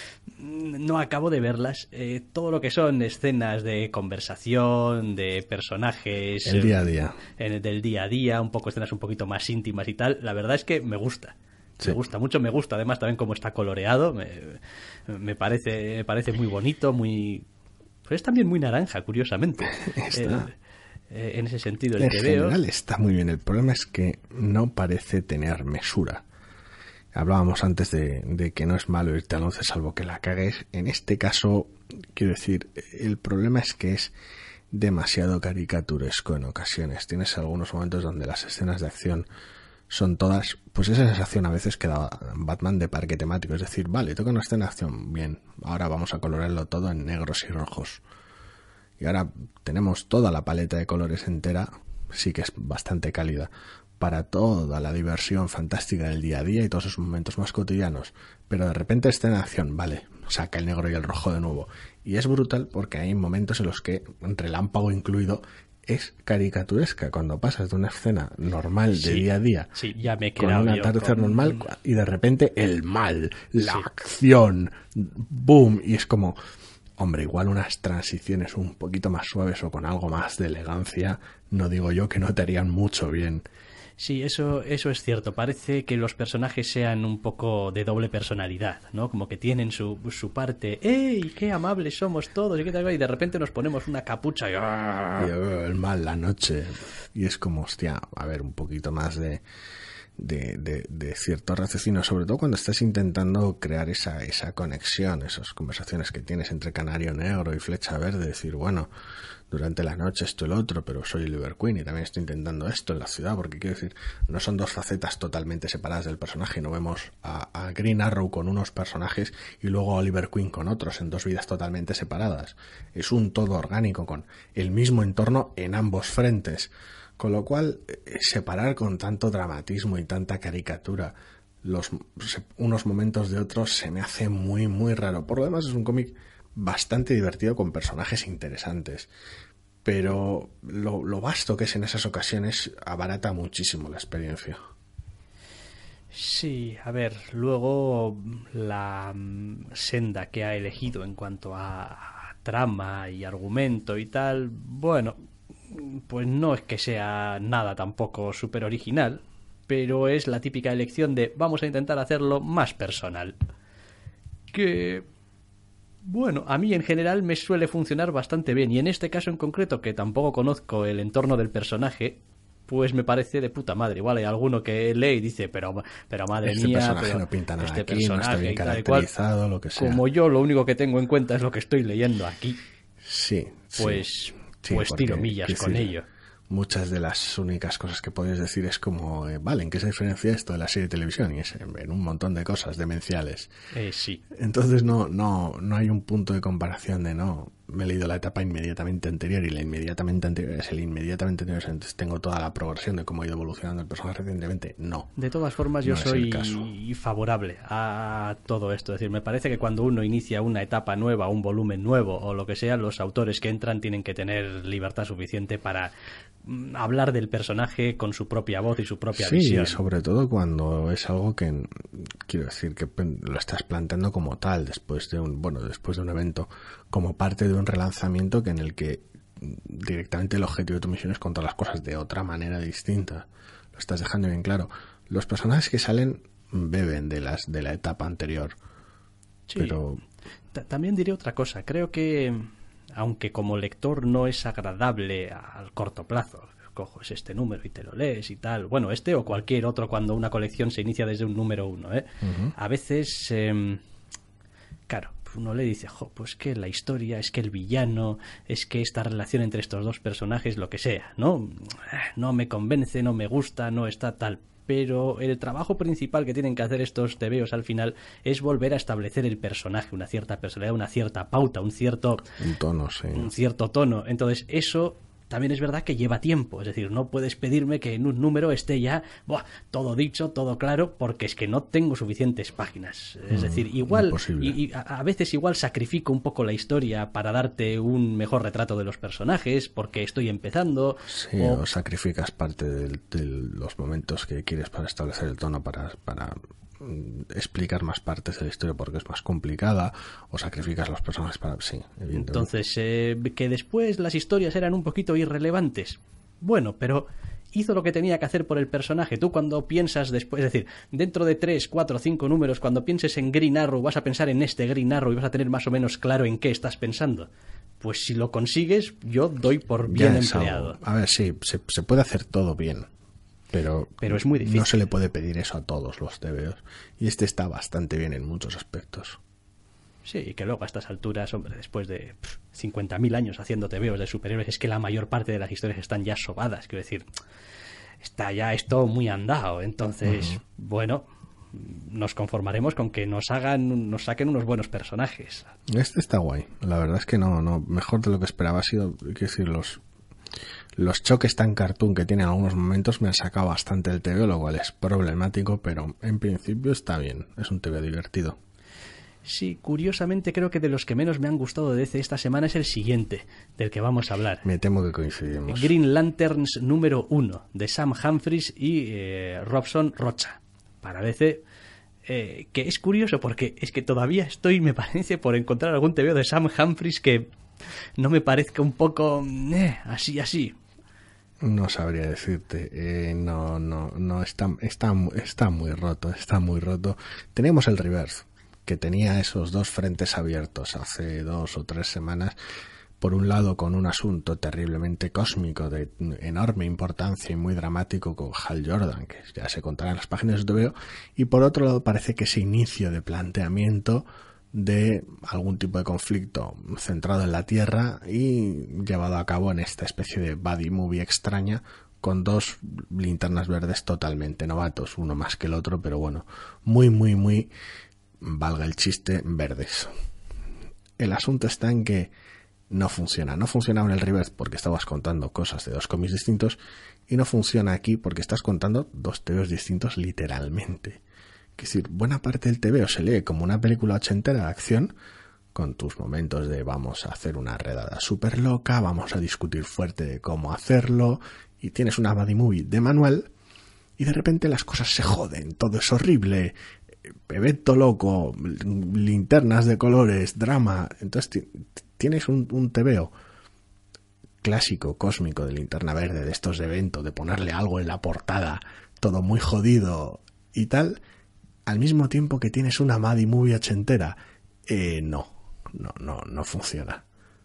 A: no acabo de verlas. Eh, todo lo que son escenas de conversación, de personajes,
B: el día a día,
A: en el del día a día, un poco escenas un poquito más íntimas y tal, la verdad es que me gusta. Sí. Me gusta mucho, me gusta además también cómo está coloreado, me, me parece me parece muy bonito, muy... Pero es también muy naranja, curiosamente.
B: Está.
A: Eh, en ese sentido, el
B: en
A: T V O...
B: general está muy bien. El problema es que no parece tener mesura. Hablábamos antes de, de que no es malo irte al once salvo que la cagues. En este caso, quiero decir, el problema es que es demasiado caricaturesco en ocasiones. Tienes algunos momentos donde las escenas de acción son todas, pues esa sensación a veces que da Batman de parque temático, es decir, vale, toca una escena de acción, bien, ahora vamos a colorarlo todo en negros y rojos. Y ahora tenemos toda la paleta de colores entera, sí que es bastante cálida, para toda la diversión fantástica del día a día y todos esos momentos más cotidianos. Pero de repente escena de acción, vale, saca el negro y el rojo de nuevo. Y es brutal porque hay momentos en los que, relámpago incluido, es caricaturesca cuando pasas de una escena normal de
A: sí,
B: día a día
A: sí, ya me he
B: con un atardecer
A: con...
B: normal y de repente el mal, la sí. acción, boom, y es como, hombre, igual unas transiciones un poquito más suaves o con algo más de elegancia, no digo yo que no te harían mucho bien.
A: Sí, eso, eso es cierto. Parece que los personajes sean un poco de doble personalidad, ¿no? Como que tienen su, su parte, ¡ey, qué amables somos todos! Y, qué tal, y de repente nos ponemos una capucha y...
B: y el mal, la noche. Y es como, hostia, a ver, un poquito más de, de, de, de cierto raciocinio, sobre todo cuando estás intentando crear esa, esa conexión, esas conversaciones que tienes entre Canario Negro y Flecha Verde, decir, bueno... durante la noche esto y lo otro, pero soy Oliver Queen y también estoy intentando esto en la ciudad, porque quiero decir, no son dos facetas totalmente separadas del personaje, no vemos a, a Green Arrow con unos personajes y luego a Oliver Queen con otros, en dos vidas totalmente separadas. Es un todo orgánico con el mismo entorno en ambos frentes, con lo cual separar con tanto dramatismo y tanta caricatura los unos momentos de otros se me hace muy muy raro. Por lo demás es un cómic bastante divertido con personajes interesantes, pero lo, lo vasto que es en esas ocasiones abarata muchísimo la experiencia.
A: Sí, a ver, luego la senda que ha elegido en cuanto a trama y argumento y tal, bueno, pues no es que sea nada tampoco súper original, pero es la típica elección de vamos a intentar hacerlo más personal. Que... bueno, a mí en general me suele funcionar bastante bien, y en este caso en concreto, que tampoco conozco el entorno del personaje, pues me parece de puta madre. Igual hay alguno que lee y dice, pero, pero madre
B: este
A: mía,
B: personaje
A: pero
B: no pinta nada
A: este
B: aquí,
A: personaje
B: no está bien caracterizado, cual, lo que sea.
A: Como yo lo único que tengo en cuenta es lo que estoy leyendo aquí,
B: sí,
A: pues,
B: sí,
A: pues
B: porque,
A: tiro millas con
B: decir,
A: ello.
B: Muchas de las únicas cosas que puedes decir es como, eh, vale, ¿en qué se diferencia esto de la serie de televisión? Y es en, en un montón de cosas demenciales.
A: Eh, sí.
B: Entonces no, no, no hay un punto de comparación de no, me he leído la etapa inmediatamente anterior y la inmediatamente anterior es el inmediatamente anterior, entonces tengo toda la progresión de cómo ha ido evolucionando el personaje recientemente. No.
A: De todas formas, yo
B: no
A: soy favorable a todo esto. Es decir, me parece que cuando uno inicia una etapa nueva, un volumen nuevo o lo que sea, los autores que entran tienen que tener libertad suficiente para hablar del personaje con su propia voz y su propia
B: sí,
A: visión.
B: Sí, sobre todo cuando es algo que, quiero decir, que lo estás planteando como tal, después de un, bueno, después de un evento, como parte de un relanzamiento que en el que directamente el objetivo de tu misión es contar las cosas de otra manera distinta. Lo estás dejando bien claro. Los personajes que salen beben de las de la etapa anterior.
A: Sí.
B: Pero
A: También diré otra cosa. Creo que, aunque como lector no es agradable al corto plazo, coges este número y te lo lees y tal, bueno, este o cualquier otro cuando una colección se inicia desde un número uno, ¿eh? Uh-huh. A veces, eh, claro, uno le dice, jo, pues que la historia, es que el villano, es que esta relación entre estos dos personajes, lo que sea, ¿no? No me convence, no me gusta, no está tal. Pero el trabajo principal que tienen que hacer estos tebeos al final es volver a establecer el personaje, una cierta personalidad, una cierta pauta, un cierto
B: un tono, sí.
A: un cierto tono. Entonces eso también es verdad que lleva tiempo, es decir, no puedes pedirme que en un número esté ya ¡buah!, todo dicho, todo claro, porque es que no tengo suficientes páginas. Es decir, igual y, y a, a veces igual sacrifico un poco la historia para darte un mejor retrato de los personajes, porque estoy empezando.
B: Sí, o, o sacrificas parte de, de los momentos que quieres para establecer el tono, para... para... explicar más partes de la historia porque es más complicada, o sacrificas los personajes para... Sí, evidentemente.
A: Entonces, eh, que después las historias eran un poquito irrelevantes. Bueno, pero hizo lo que tenía que hacer por el personaje. Tú cuando piensas después, es decir, dentro de tres, cuatro, cinco números, cuando pienses en Green Arrow, vas a pensar en este Green Arrow y vas a tener más o menos claro en qué estás pensando. Pues si lo consigues, yo doy por bien
B: ya
A: empleado.
B: Algo. A ver, sí, se, se puede hacer todo bien. Pero,
A: pero es muy difícil.
B: No se le puede pedir eso a todos los tebeos. Y este está bastante bien en muchos aspectos.
A: Sí, y que luego a estas alturas, hombre, después de cincuenta mil años haciendo tebeos de superhéroes, es que la mayor parte de las historias están ya sobadas. Quiero decir, está ya esto muy andado. Entonces, uh-huh. bueno, nos conformaremos con que nos hagan, nos saquen unos buenos personajes.
B: Este está guay. La verdad es que no, no, mejor de lo que esperaba ha sido, quiero decir, los... Los choques tan cartoon que tiene en algunos momentos me han sacado bastante el tebeo, lo cual es problemático, pero en principio está bien. Es un tebeo divertido.
A: Sí, curiosamente creo que de los que menos me han gustado de D C esta semana es el siguiente, del que vamos a hablar.
B: Me temo que coincidimos.
A: Green Lanterns número uno, de Sam Humphries y eh, Robson Rocha, para D C. Eh, que es curioso porque es que todavía estoy, me parece, por encontrar algún tebeo de Sam Humphries que no me parezca un poco eh, así, así.
B: No sabría decirte, eh, no, no, no, está, está, está muy roto, está muy roto. Tenemos el Reverse, que tenía esos dos frentes abiertos hace dos o tres semanas. Por un lado, con un asunto terriblemente cósmico, de enorme importancia y muy dramático con Hal Jordan, que ya se contará en las páginas de T V O, y por otro lado parece que ese inicio de planteamiento de algún tipo de conflicto centrado en la Tierra y llevado a cabo en esta especie de buddy movie extraña con dos linternas verdes totalmente novatos, uno más que el otro, pero bueno, muy, muy, muy, valga el chiste, verdes. El asunto está en que no funciona. No funcionaba en el Reverse porque estabas contando cosas de dos cómics distintos y no funciona aquí porque estás contando dos tebeos distintos literalmente. Es decir, buena parte del tebeo se lee como una película ochentera de acción, con tus momentos de vamos a hacer una redada súper loca, vamos a discutir fuerte de cómo hacerlo, y tienes una buddy movie de manual, y de repente las cosas se joden, todo es horrible, evento loco, linternas de colores, drama. Entonces t- tienes un, un tebeo clásico, cósmico, de linterna verde, de estos de evento, de ponerle algo en la portada, todo muy jodido y tal, al mismo tiempo que tienes una buddy movie ochentera. Eh, no, no, no, no funciona.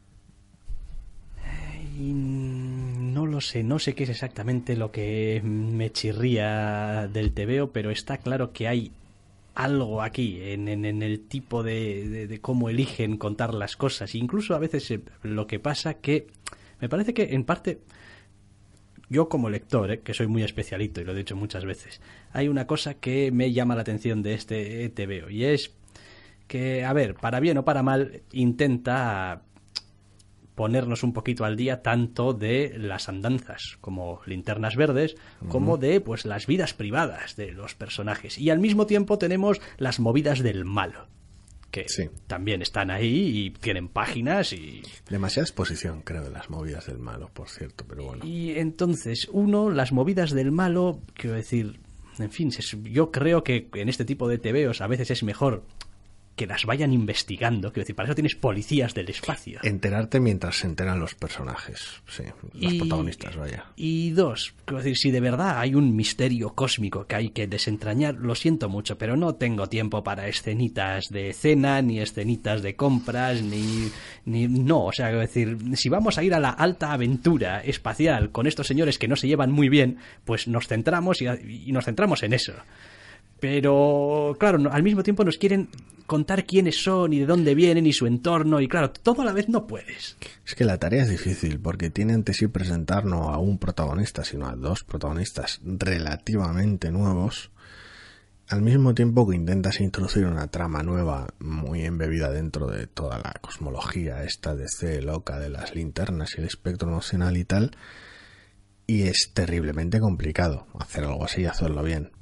A: Y no lo sé, no sé qué es exactamente lo que me chirría del tebeo, pero está claro que hay algo aquí en, en, en el tipo de, de, de cómo eligen contar las cosas. Incluso a veces eh, lo que pasa que me parece que en parte yo como lector, eh, que soy muy especialito y lo he dicho muchas veces, hay una cosa que me llama la atención de este tebeo y es que, a ver, para bien o para mal, intenta ponernos un poquito al día tanto de las andanzas como linternas verdes, uh-huh, como de pues las vidas privadas de los personajes. Y al mismo tiempo tenemos las movidas del malo, que sí, también están ahí y tienen páginas y...
B: Demasiada exposición, creo, de las movidas del malo, por cierto, pero bueno.
A: Y entonces, uno, las movidas del malo, quiero decir, en fin, yo creo que en este tipo de tebeos a veces es mejor que las vayan investigando. Quiero decir, para eso tienes policías del espacio.
B: Enterarte mientras se enteran los personajes, sí, los
A: y,
B: protagonistas, vaya.
A: Y dos, quiero decir, si de verdad hay un misterio cósmico que hay que desentrañar, lo siento mucho, pero no tengo tiempo para escenitas de cena, ni escenitas de compras, ni... ni no, o sea, quiero decir, si vamos a ir a la alta aventura espacial con estos señores que no se llevan muy bien, pues nos centramos y, y nos centramos en eso. Pero, claro, no, al mismo tiempo nos quieren contar quiénes son y de dónde vienen y su entorno, y claro, todo a la vez no puedes.
B: Es que la tarea es difícil, porque tiene ante sí presentar no a un protagonista, sino a dos protagonistas relativamente nuevos, al mismo tiempo que intentas introducir una trama nueva muy embebida dentro de toda la cosmología esta de C loca de las linternas y el espectro emocional y tal, y es terriblemente complicado hacer algo así y hacerlo bien.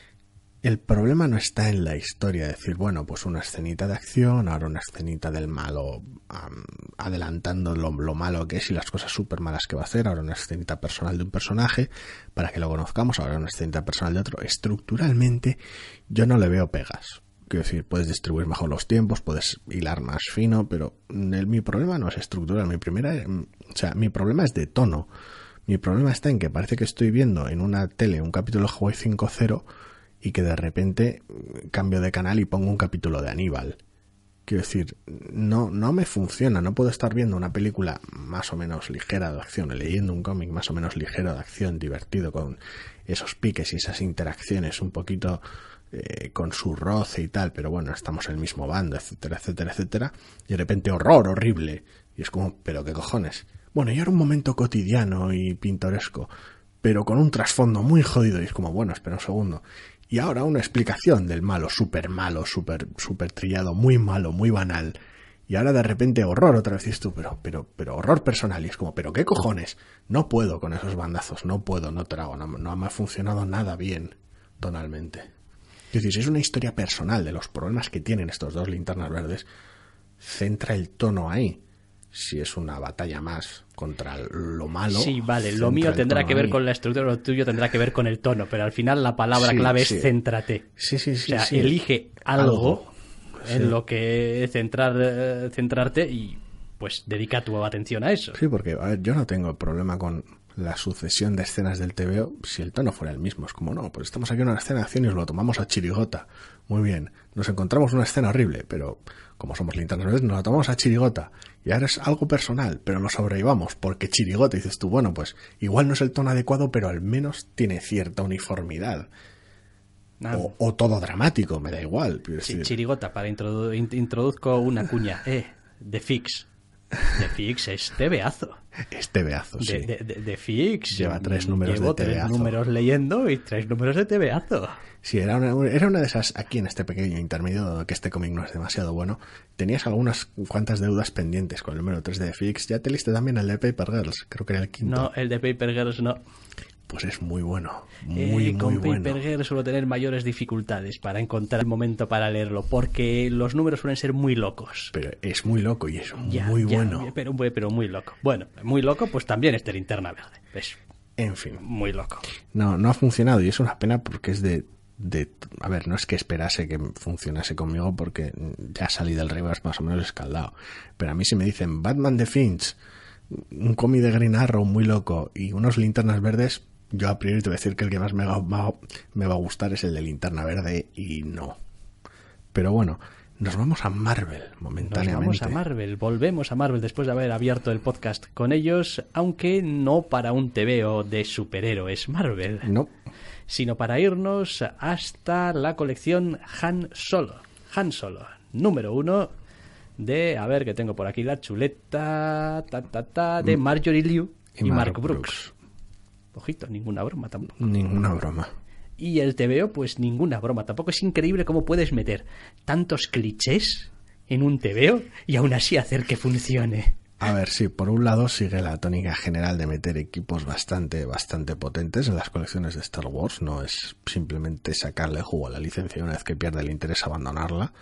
B: El problema no está en la historia, decir, bueno, pues una escenita de acción, ahora una escenita del malo, um, adelantando lo, lo malo que es y las cosas súper malas que va a hacer, ahora una escenita personal de un personaje, para que lo conozcamos, ahora una escenita personal de otro. Estructuralmente, yo no le veo pegas. Quiero decir, puedes distribuir mejor los tiempos, puedes hilar más fino, pero el, mi problema no es estructural, mi primera, o sea, mi problema es de tono. Mi problema está en que parece que estoy viendo en una tele un capítulo de Hawaii cinco cero y que de repente cambio de canal y pongo un capítulo de Aníbal. Quiero decir, no, no me funciona, no puedo estar viendo una película más o menos ligera de acción, leyendo un cómic más o menos ligero de acción, divertido, con esos piques y esas interacciones un poquito eh, con su roce y tal, pero bueno, estamos en el mismo bando, etcétera, etcétera, etcétera, y de repente horror, horrible, y es como, pero qué cojones. Bueno, y ahora un momento cotidiano y pintoresco, pero con un trasfondo muy jodido, y es como, bueno, espera un segundo. Y ahora una explicación del malo, súper malo, súper super trillado, muy malo, muy banal. Y ahora de repente horror, otra vez dices tú, pero, pero, pero horror personal. Y es como, pero qué cojones, no puedo con esos bandazos, no puedo, no trago, no, no me ha funcionado nada bien tonalmente. Es decir, si es una historia personal de los problemas que tienen estos dos linternas verdes, centra el tono ahí. Si es una batalla más contra lo malo...
A: Sí, vale, lo mío tendrá que ver ahí con la estructura, lo tuyo tendrá que ver con el tono, pero al final la palabra sí, clave sí. es céntrate.
B: Sí, sí, sí.
A: O sea,
B: sí.
A: elige algo, algo. en
B: sí.
A: lo que centrar, centrarte y pues dedica tu atención a eso.
B: Sí, porque a ver, yo no tengo problema con la sucesión de escenas del T V O si el tono fuera el mismo. Es como, no, pues estamos aquí en una escena de acción y nos lo tomamos a chirigota. Muy bien, nos encontramos una escena horrible, pero como somos linternas verdes, nos la tomamos a chirigota. Y ahora es algo personal, pero nos sobrellevamos, porque chirigota, dices tú, bueno, pues igual no es el tono adecuado, pero al menos tiene cierta uniformidad. Ah. O, o todo dramático, me da igual.
A: Sí, chirigota, para introdu introduzco una cuña. Eh, de Fix. De Fix es tebeazo.
B: Es tebeazo, sí.
A: De, de, de, de Fix.
B: Lleva tres números
A: Llevo
B: de tebeazo.
A: tres números leyendo y tres números de tebeazo.
B: Sí, era una, era una de esas, aquí en este pequeño intermedio, que este cómic no es demasiado bueno, tenías algunas cuantas deudas pendientes con el número tres de Fix. Ya te liste también el de Paper Girls, creo que era el quinto.
A: No, el de Paper Girls no.
B: Pues es muy bueno, muy,
A: eh, con
B: muy bueno.
A: Paper Girls suelo tener mayores dificultades para encontrar el momento para leerlo, porque los números suelen ser muy locos.
B: Pero es muy loco y es
A: ya,
B: muy
A: ya,
B: bueno.
A: Pero, pero muy loco. Bueno, muy loco, pues también es de Linterna Verde. Es
B: en fin.
A: Muy loco.
B: No, no ha funcionado y es una pena porque es de... De, a ver, no es que esperase que funcionase conmigo porque ya salí del reverse más o menos escaldado, pero a mí si me dicen Batman de Finch, un cómic de Green Arrow muy loco y unos linternas verdes, yo a priori te voy a decir que el que más me va, me va a gustar es el de Linterna Verde y no. Pero bueno, nos vamos a Marvel momentáneamente.
A: Nos vamos a Marvel, volvemos a Marvel después de haber abierto el podcast con ellos, aunque no para un tebeo de superhéroes Marvel.
B: No.
A: Sino para irnos hasta la colección Han Solo. Han Solo, número uno de, a ver que tengo por aquí la chuleta, ta, ta, ta, de Marjorie Liu y, y Mark, Mark Brooks. Brooks. Ojito, ninguna broma tampoco.
B: Ninguna broma.
A: Y el tebeo, pues ninguna broma. Tampoco es increíble cómo puedes meter tantos clichés en un tebeo y aún así hacer que funcione.
B: A ver, sí, por un lado sigue la tónica general de meter equipos bastante, bastante potentes en las colecciones de Star Wars. No es simplemente sacarle jugo a la licencia y una vez que pierde el interés abandonarla.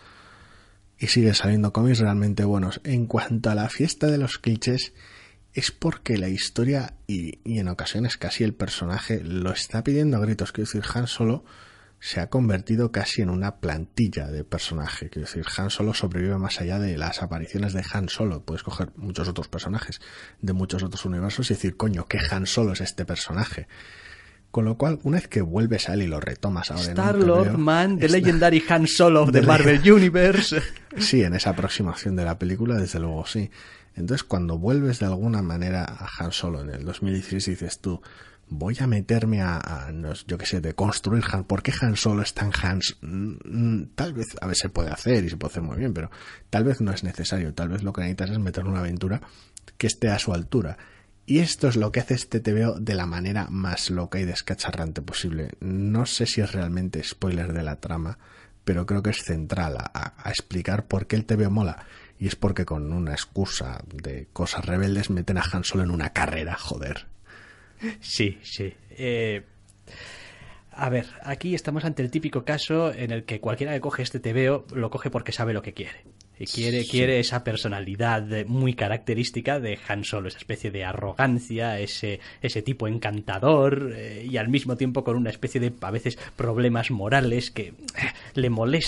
B: Y sigue saliendo cómics realmente buenos. En cuanto a la fiesta de los clichés, es porque la historia y, y en ocasiones casi el personaje lo está pidiendo a gritos. Quiero decir, Han Solo se ha convertido casi en una plantilla de personaje. Quiero decir, Han Solo sobrevive más allá de las apariciones de Han Solo. Puedes coger muchos otros personajes de muchos otros universos y decir, coño, ¿qué Han Solo es este personaje? Con lo cual, una vez que vuelves a él y lo retomas ahora
A: Star-Lord,
B: en un
A: man, The Legendary Han Solo of the Marvel Universe.
B: Sí, en esa aproximación de la película, desde luego sí. Entonces, cuando vuelves de alguna manera a Han Solo en el dos mil dieciséis y dices tú, voy a meterme a, a no, yo qué sé, de construir Han, ¿por qué Han Solo es tan Han? Tal vez, a ver, se puede hacer y se puede hacer muy bien, pero tal vez no es necesario. Tal vez lo que necesitas es meter una aventura que esté a su altura. Y esto es lo que hace este T V O de la manera más loca y descacharrante posible. No sé si es realmente spoiler de la trama, pero creo que es central a, a, a explicar por qué el T V O mola. Y es porque con una excusa de cosas rebeldes meten a Han Solo en una carrera, joder.
A: Sí, sí. Eh, a ver, aquí estamos ante el típico caso en el que cualquiera que coge este T V O lo coge porque sabe lo que quiere. Y quiere, sí. quiere esa personalidad muy característica de Han Solo, esa especie de arrogancia, ese, ese tipo encantador eh, y al mismo tiempo con una especie de, a veces, problemas morales que eh, le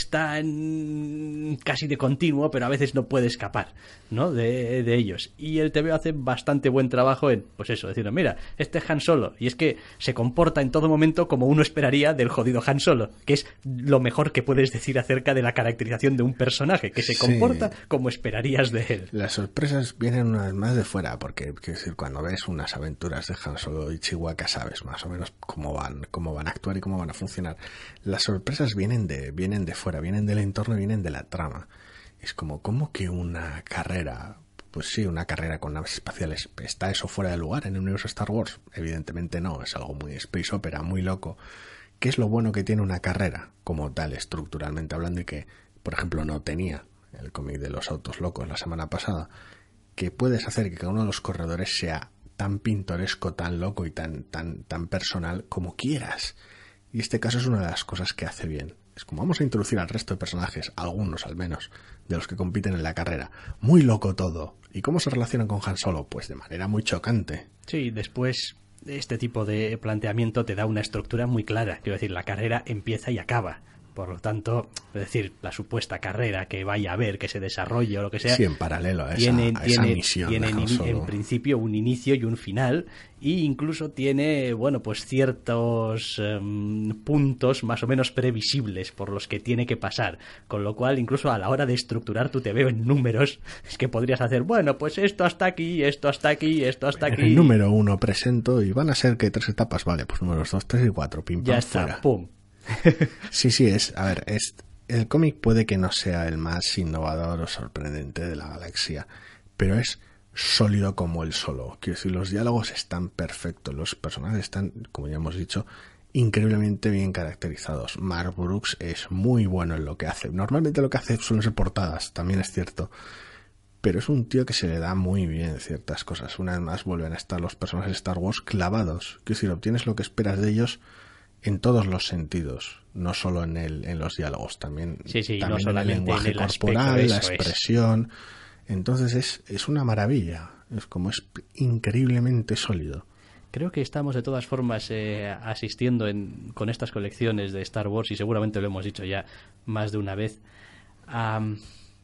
A: molestan casi de continuo, pero a veces no puede escapar, ¿no? de, de ellos. Y el T V O hace bastante buen trabajo en, pues eso, diciendo, mira, este es Han Solo, y es que se comporta en todo momento como uno esperaría del jodido Han Solo, que es lo mejor que puedes decir acerca de la caracterización de un personaje, que se comporta sí. como esperarías de él.
B: Las sorpresas vienen una vez más de fuera, porque quiero decir, cuando ves unas aventuras de Han Solo y Chewbacca sabes más o menos cómo van, cómo van a actuar y cómo van a funcionar. Las sorpresas vienen de, vienen de fuera, vienen del entorno, vienen de la trama. Es como, ¿cómo que una carrera? Pues sí, una carrera con naves espaciales. ¿Está eso fuera de lugar en el universo Star Wars? Evidentemente no, es algo muy space opera, muy loco. ¿Qué es lo bueno que tiene una carrera como tal, estructuralmente hablando, y que, por ejemplo, no tenía el cómic de los autos locos la semana pasada? Que puedes hacer que cada uno de los corredores sea tan pintoresco, tan loco y tan, tan, tan personal como quieras. Y este caso es una de las cosas que hace bien. Es como vamos a introducir al resto de personajes, algunos al menos, de los que compiten en la carrera. Muy loco todo. ¿Y cómo se relacionan con Han Solo? Pues de manera muy chocante.
A: Sí, después este tipo de planteamiento te da una estructura muy clara. Quiero decir, la carrera empieza y acaba. Por lo tanto, es decir, la supuesta carrera que vaya a haber, que se desarrolle o lo que sea...
B: Sí, en paralelo a esa,
A: tiene,
B: a esa
A: tiene,
B: misión
A: tiene
B: de Han
A: en,
B: Solo.
A: En principio un inicio y un final, e incluso tiene, bueno, pues ciertos um, puntos más o menos previsibles por los que tiene que pasar. Con lo cual, incluso a la hora de estructurar tu T V O en números, es que podrías hacer, bueno, pues esto hasta aquí, esto hasta aquí, esto hasta aquí...
B: En el número uno presento y van a ser que tres etapas, vale, pues números dos, tres y cuatro, pim, pam,
A: ya está,
B: fuera.
A: Pum.
B: Sí, sí, es, a ver, es, el cómic puede que no sea el más innovador o sorprendente de la galaxia, pero es sólido como el Solo. Quiero decir, los diálogos están perfectos, los personajes están, como ya hemos dicho, increíblemente bien caracterizados. Mark Brooks es muy bueno en lo que hace. Normalmente lo que hace suelen ser portadas, también es cierto, pero es un tío que se le da muy bien ciertas cosas. Una vez más vuelven a estar los personajes de Star Wars clavados. Quiero decir, obtienes lo que esperas de ellos en todos los sentidos, no solo en el en los diálogos, también,
A: sí, sí,
B: también
A: no
B: en el lenguaje
A: en el
B: corporal,
A: aspecto,
B: la expresión. Es. Entonces es, es una maravilla, es como es increíblemente sólido.
A: Creo que estamos de todas formas eh, asistiendo en, con estas colecciones de Star Wars, y seguramente lo hemos dicho ya más de una vez, a um,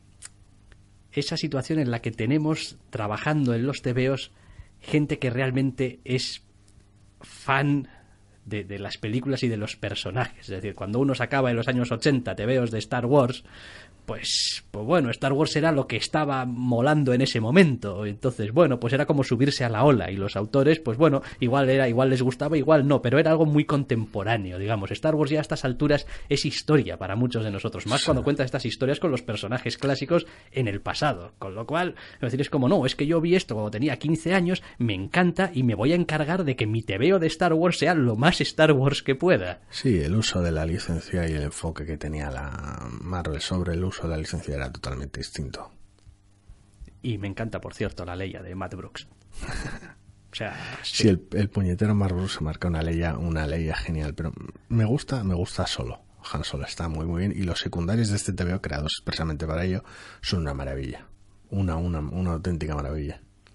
A: esa situación en la que tenemos trabajando en los T V Os gente que realmente es fan De, de las películas y de los personajes. Es decir, cuando uno sacaba en los años ochenta T V Os de Star Wars, pues, pues bueno, Star Wars era lo que estaba molando en ese momento. Entonces, bueno, pues era como subirse a la ola, y los autores, pues bueno, igual era, igual les gustaba, igual no, pero era algo muy contemporáneo, digamos. Star Wars ya a estas alturas es historia para muchos de nosotros, más cuando cuentas estas historias con los personajes clásicos en el pasado. Con lo cual, es decir, es como, no, es que yo vi esto cuando tenía quince años, me encanta y me voy a encargar de que mi T V O de Star Wars sea lo más Star Wars que pueda.
B: Sí, el uso de la licencia y el enfoque que tenía la Marvel sobre el uso de la licencia era totalmente distinto.
A: Y me encanta, por cierto, la Leia de Matt Brooks. O sea,
B: sí, sí el, el puñetero Matt Brooks se marca una Leia, una Leia genial, pero me gusta, me gusta Solo. Han Solo está muy muy bien, y los secundarios de este T V O creados expresamente para ello son una maravilla, una una una auténtica maravilla.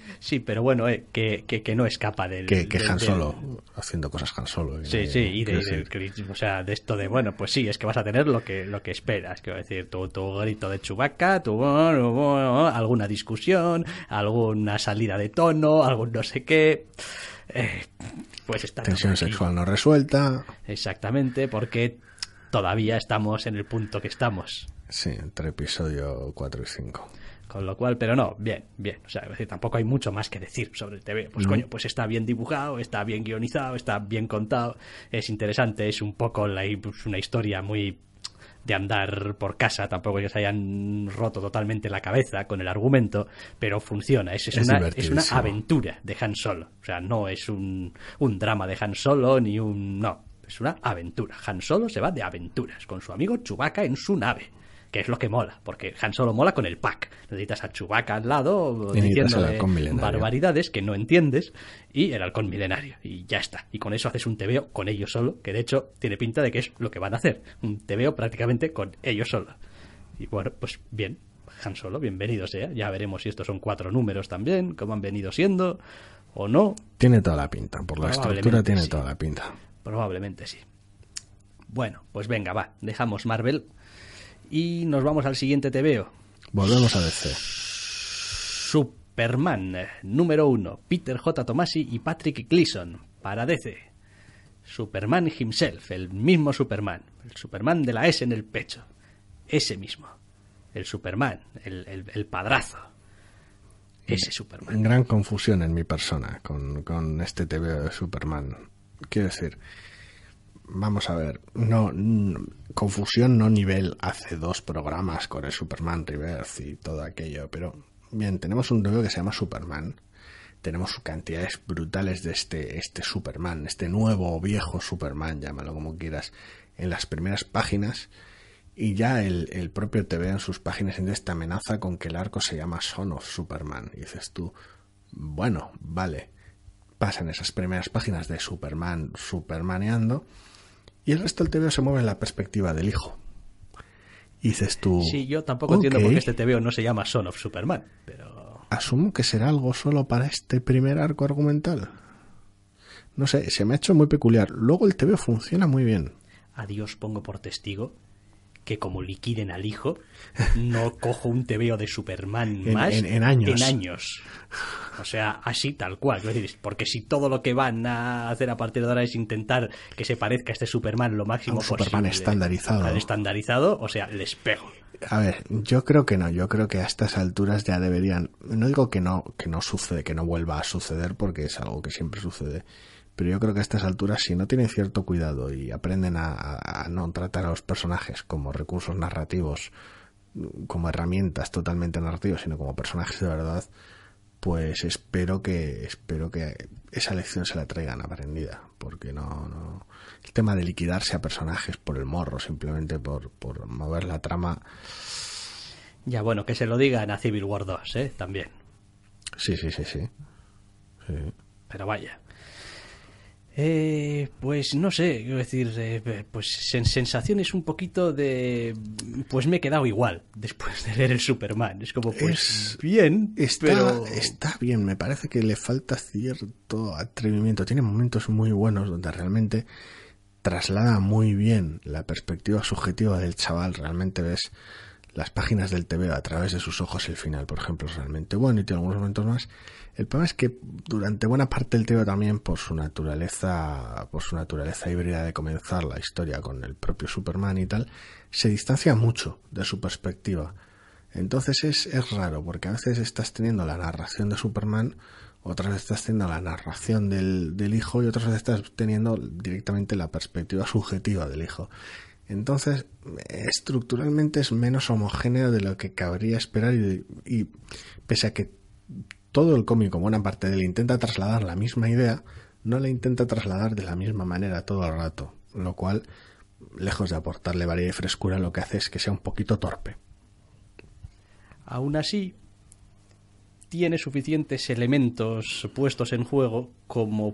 A: Sí, pero bueno, eh, que, que, que no escapa del...
B: Que, que
A: del,
B: Han Solo,
A: del...
B: haciendo cosas Han Solo.
A: Sí, sí, y de, de, de, o sea, de esto de, bueno, pues sí, es que vas a tener lo que lo que esperas, quiero decir, tu, tu grito de Chewbacca, tu, alguna discusión, alguna salida de tono, algún no sé qué... Eh, pues está
B: tensión sexual no resuelta.
A: Exactamente, porque todavía estamos en el punto que estamos.
B: Sí, entre episodio cuatro y cinco.
A: Con lo cual, pero no, bien, bien. O sea, es decir, tampoco hay mucho más que decir sobre el T V. Pues mm. coño, pues está bien dibujado, está bien guionizado, está bien contado, es interesante, es un poco la, pues una historia muy de andar por casa, tampoco que se hayan roto totalmente la cabeza con el argumento, pero funciona, es, es, es, una, es una aventura de Han Solo. O sea, no es un, un drama de Han Solo ni un... no, es una aventura. Han Solo se va de aventuras con su amigo Chewbacca en su nave, que es lo que mola, porque Han Solo mola con el pack. Necesitas a Chewbacca al lado diciéndole barbaridades que no entiendes y el halcón milenario, y ya está. Y con eso haces un tebeo con ellos solo, que de hecho tiene pinta de que es lo que van a hacer, un tebeo prácticamente con ellos solo. Y bueno, pues bien, Han Solo, bienvenido sea. Ya veremos si estos son cuatro números también, como han venido siendo o no.
B: Tiene toda la pinta, por la estructura tiene sí. toda la pinta.
A: Probablemente sí. Bueno, pues venga, va, dejamos Marvel y nos vamos al siguiente tebeo.
B: Volvemos a D C.
A: Superman, número uno, Peter J. Tomasi y Patrick Gleason, para D C. Superman himself, el mismo Superman, el Superman de la S en el pecho, ese mismo, el Superman, el, el, el padrazo, ese Superman.
B: Gran confusión en mi persona con, con este tebeo de Superman. Quiero decir, vamos a ver, no, no confusión no nivel hace dos programas con el Superman Reverse y todo aquello, pero bien, tenemos un tebeo que se llama Superman, tenemos cantidades brutales de este, este Superman, este nuevo o viejo Superman, llámalo como quieras, en las primeras páginas, y ya el, el propio tebeo en sus páginas esta amenaza con que el arco se llama Son of Superman, y dices tú, bueno, vale, pasan esas primeras páginas de Superman supermaneando, y el resto del tebeo se mueve en la perspectiva del hijo. Y dices tú...
A: Sí, yo tampoco okay. entiendo por qué este tebeo no se llama Son of Superman, pero...
B: Asumo que será algo solo para este primer arco argumental. No sé, se me ha hecho muy peculiar. Luego el tebeo funciona muy bien.
A: A Dios pongo por testigo que como liquiden al hijo, no cojo un tebeo de Superman
B: en,
A: más
B: en, en años.
A: En años. O sea, así tal cual. Es decir, porque si todo lo que van a hacer a partir de ahora es intentar que se parezca a este Superman lo máximo
B: un
A: posible.
B: Superman estandarizado.
A: Al estandarizado, o sea, les pego.
B: A ver, yo creo que no. Yo creo que a estas alturas ya deberían... No digo que no, que no sucede, que no vuelva a suceder, porque es algo que siempre sucede. Pero yo creo que a estas alturas, si no tienen cierto cuidado y aprenden a, a, a no tratar a los personajes como recursos narrativos, como herramientas totalmente narrativas, sino como personajes de verdad, pues espero que espero que esa lección se la traigan aprendida, porque no, no el tema de liquidarse a personajes por el morro, simplemente por, por mover la trama.
A: Ya bueno, que se lo digan a Civil War dos, ¿eh? También.
B: Sí, sí, sí, sí. sí.
A: Pero vaya. Eh, pues no sé, quiero decir, eh, pues sensaciones un poquito de... Pues me he quedado igual después de leer el Superman. Es como, pues es, bien,
B: está,
A: pero...
B: Está bien, me parece que le falta cierto atrevimiento. Tiene momentos muy buenos donde realmente traslada muy bien la perspectiva subjetiva del chaval. Realmente ves las páginas del tebeo a través de sus ojos y el final, por ejemplo, es realmente bueno y tiene algunos momentos más. El problema es que durante buena parte del tebeo también, por su naturaleza, por su naturaleza híbrida de comenzar la historia con el propio Superman y tal, se distancia mucho de su perspectiva. Entonces es, es raro, porque a veces estás teniendo la narración de Superman, otras veces estás teniendo la narración del, del hijo y otras veces estás teniendo directamente la perspectiva subjetiva del hijo. Entonces, estructuralmente es menos homogéneo de lo que cabría esperar y, y pese a que todo el cómic, o buena parte de él, intenta trasladar la misma idea, no la intenta trasladar de la misma manera todo el rato, lo cual, lejos de aportarle variedad y frescura, lo que hace es que sea un poquito torpe.
A: Aún así, tiene suficientes elementos puestos en juego como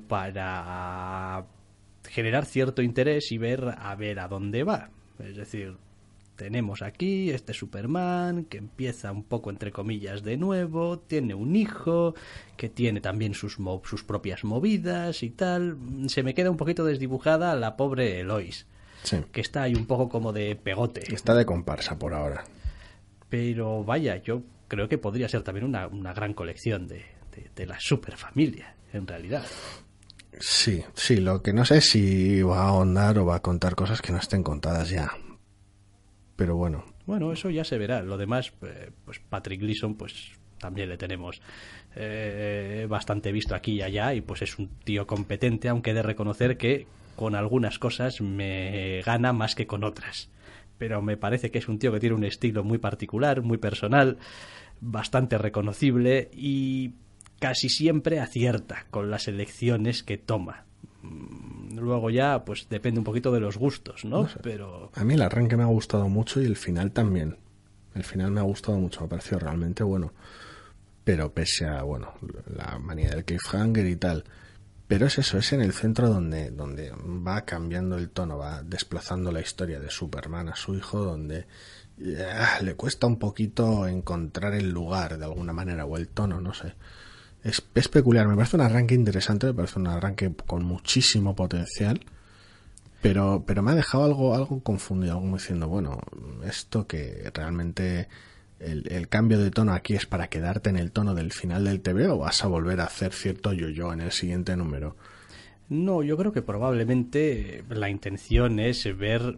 A: para generar cierto interés y ver a ver a dónde va. Es decir, tenemos aquí este Superman que empieza un poco entre comillas de nuevo, tiene un hijo que tiene también sus, mo- sus propias movidas y tal. Se me queda un poquito desdibujada la pobre Lois,
B: Sí.
A: que está ahí un poco como de pegote.
B: Está de comparsa por ahora.
A: Pero vaya, yo creo que podría ser también una, una gran colección de, de, de la superfamilia, en realidad.
B: Sí, sí, lo que no sé es si va a ahondar o va a contar cosas que no estén contadas ya. Pero bueno.
A: Bueno, eso ya se verá. Lo demás, eh, pues Patrick Gleason, pues también le tenemos eh, bastante visto aquí y allá, y pues es un tío competente, aunque he de reconocer que con algunas cosas me gana más que con otras. Pero me parece que es un tío que tiene un estilo muy particular, muy personal, bastante reconocible y casi siempre acierta con las elecciones que toma. Luego ya, pues depende un poquito de los gustos, ¿no?
B: No sé.
A: Pero
B: A mí el arranque me ha gustado mucho y el final también. El final me ha gustado mucho, me ha parecido realmente bueno. Pero pese a, bueno, la manía del cliffhanger y tal. Pero es eso, es en el centro donde, donde va cambiando el tono, va desplazando la historia de Superman a su hijo, donde ah, le cuesta un poquito encontrar el lugar de alguna manera, o el tono, no sé. Es, es peculiar, me parece un arranque interesante, me parece un arranque con muchísimo potencial, pero, pero me ha dejado algo, algo confundido, algo como diciendo, bueno, esto que realmente el, el cambio de tono aquí es para quedarte en el tono del final del T V o vas a volver a hacer cierto yo-yo en el siguiente número.
A: no, yo creo que probablemente la intención es ver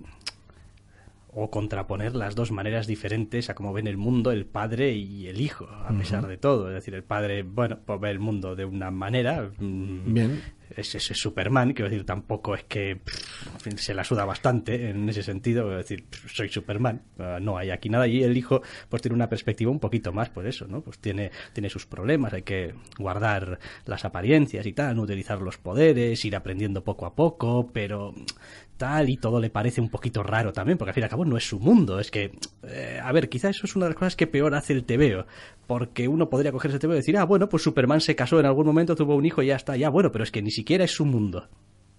A: o contraponer las dos maneras diferentes a cómo ven el mundo el padre y el hijo, a uh-huh. pesar de todo. Es decir, el padre, bueno, pues ve el mundo de una manera.
B: Bien.
A: Es ese Superman, quiero decir, tampoco es que pff, en fin, se la suda bastante en ese sentido, es decir, pff, soy Superman, uh, no hay aquí nada. Y el hijo, pues tiene una perspectiva un poquito más, por eso, ¿no? Pues tiene, tiene sus problemas, hay que guardar las apariencias y tal, no utilizar los poderes, ir aprendiendo poco a poco, pero tal, y todo le parece un poquito raro también, porque al fin y al cabo no es su mundo. Es que, eh, a ver, quizá eso es una de las cosas que peor hace el tebeo, porque uno podría coger ese tebeo y decir, ah, bueno, pues Superman se casó en algún momento, tuvo un hijo y ya está, ya, bueno, pero es que ni siquiera es su mundo.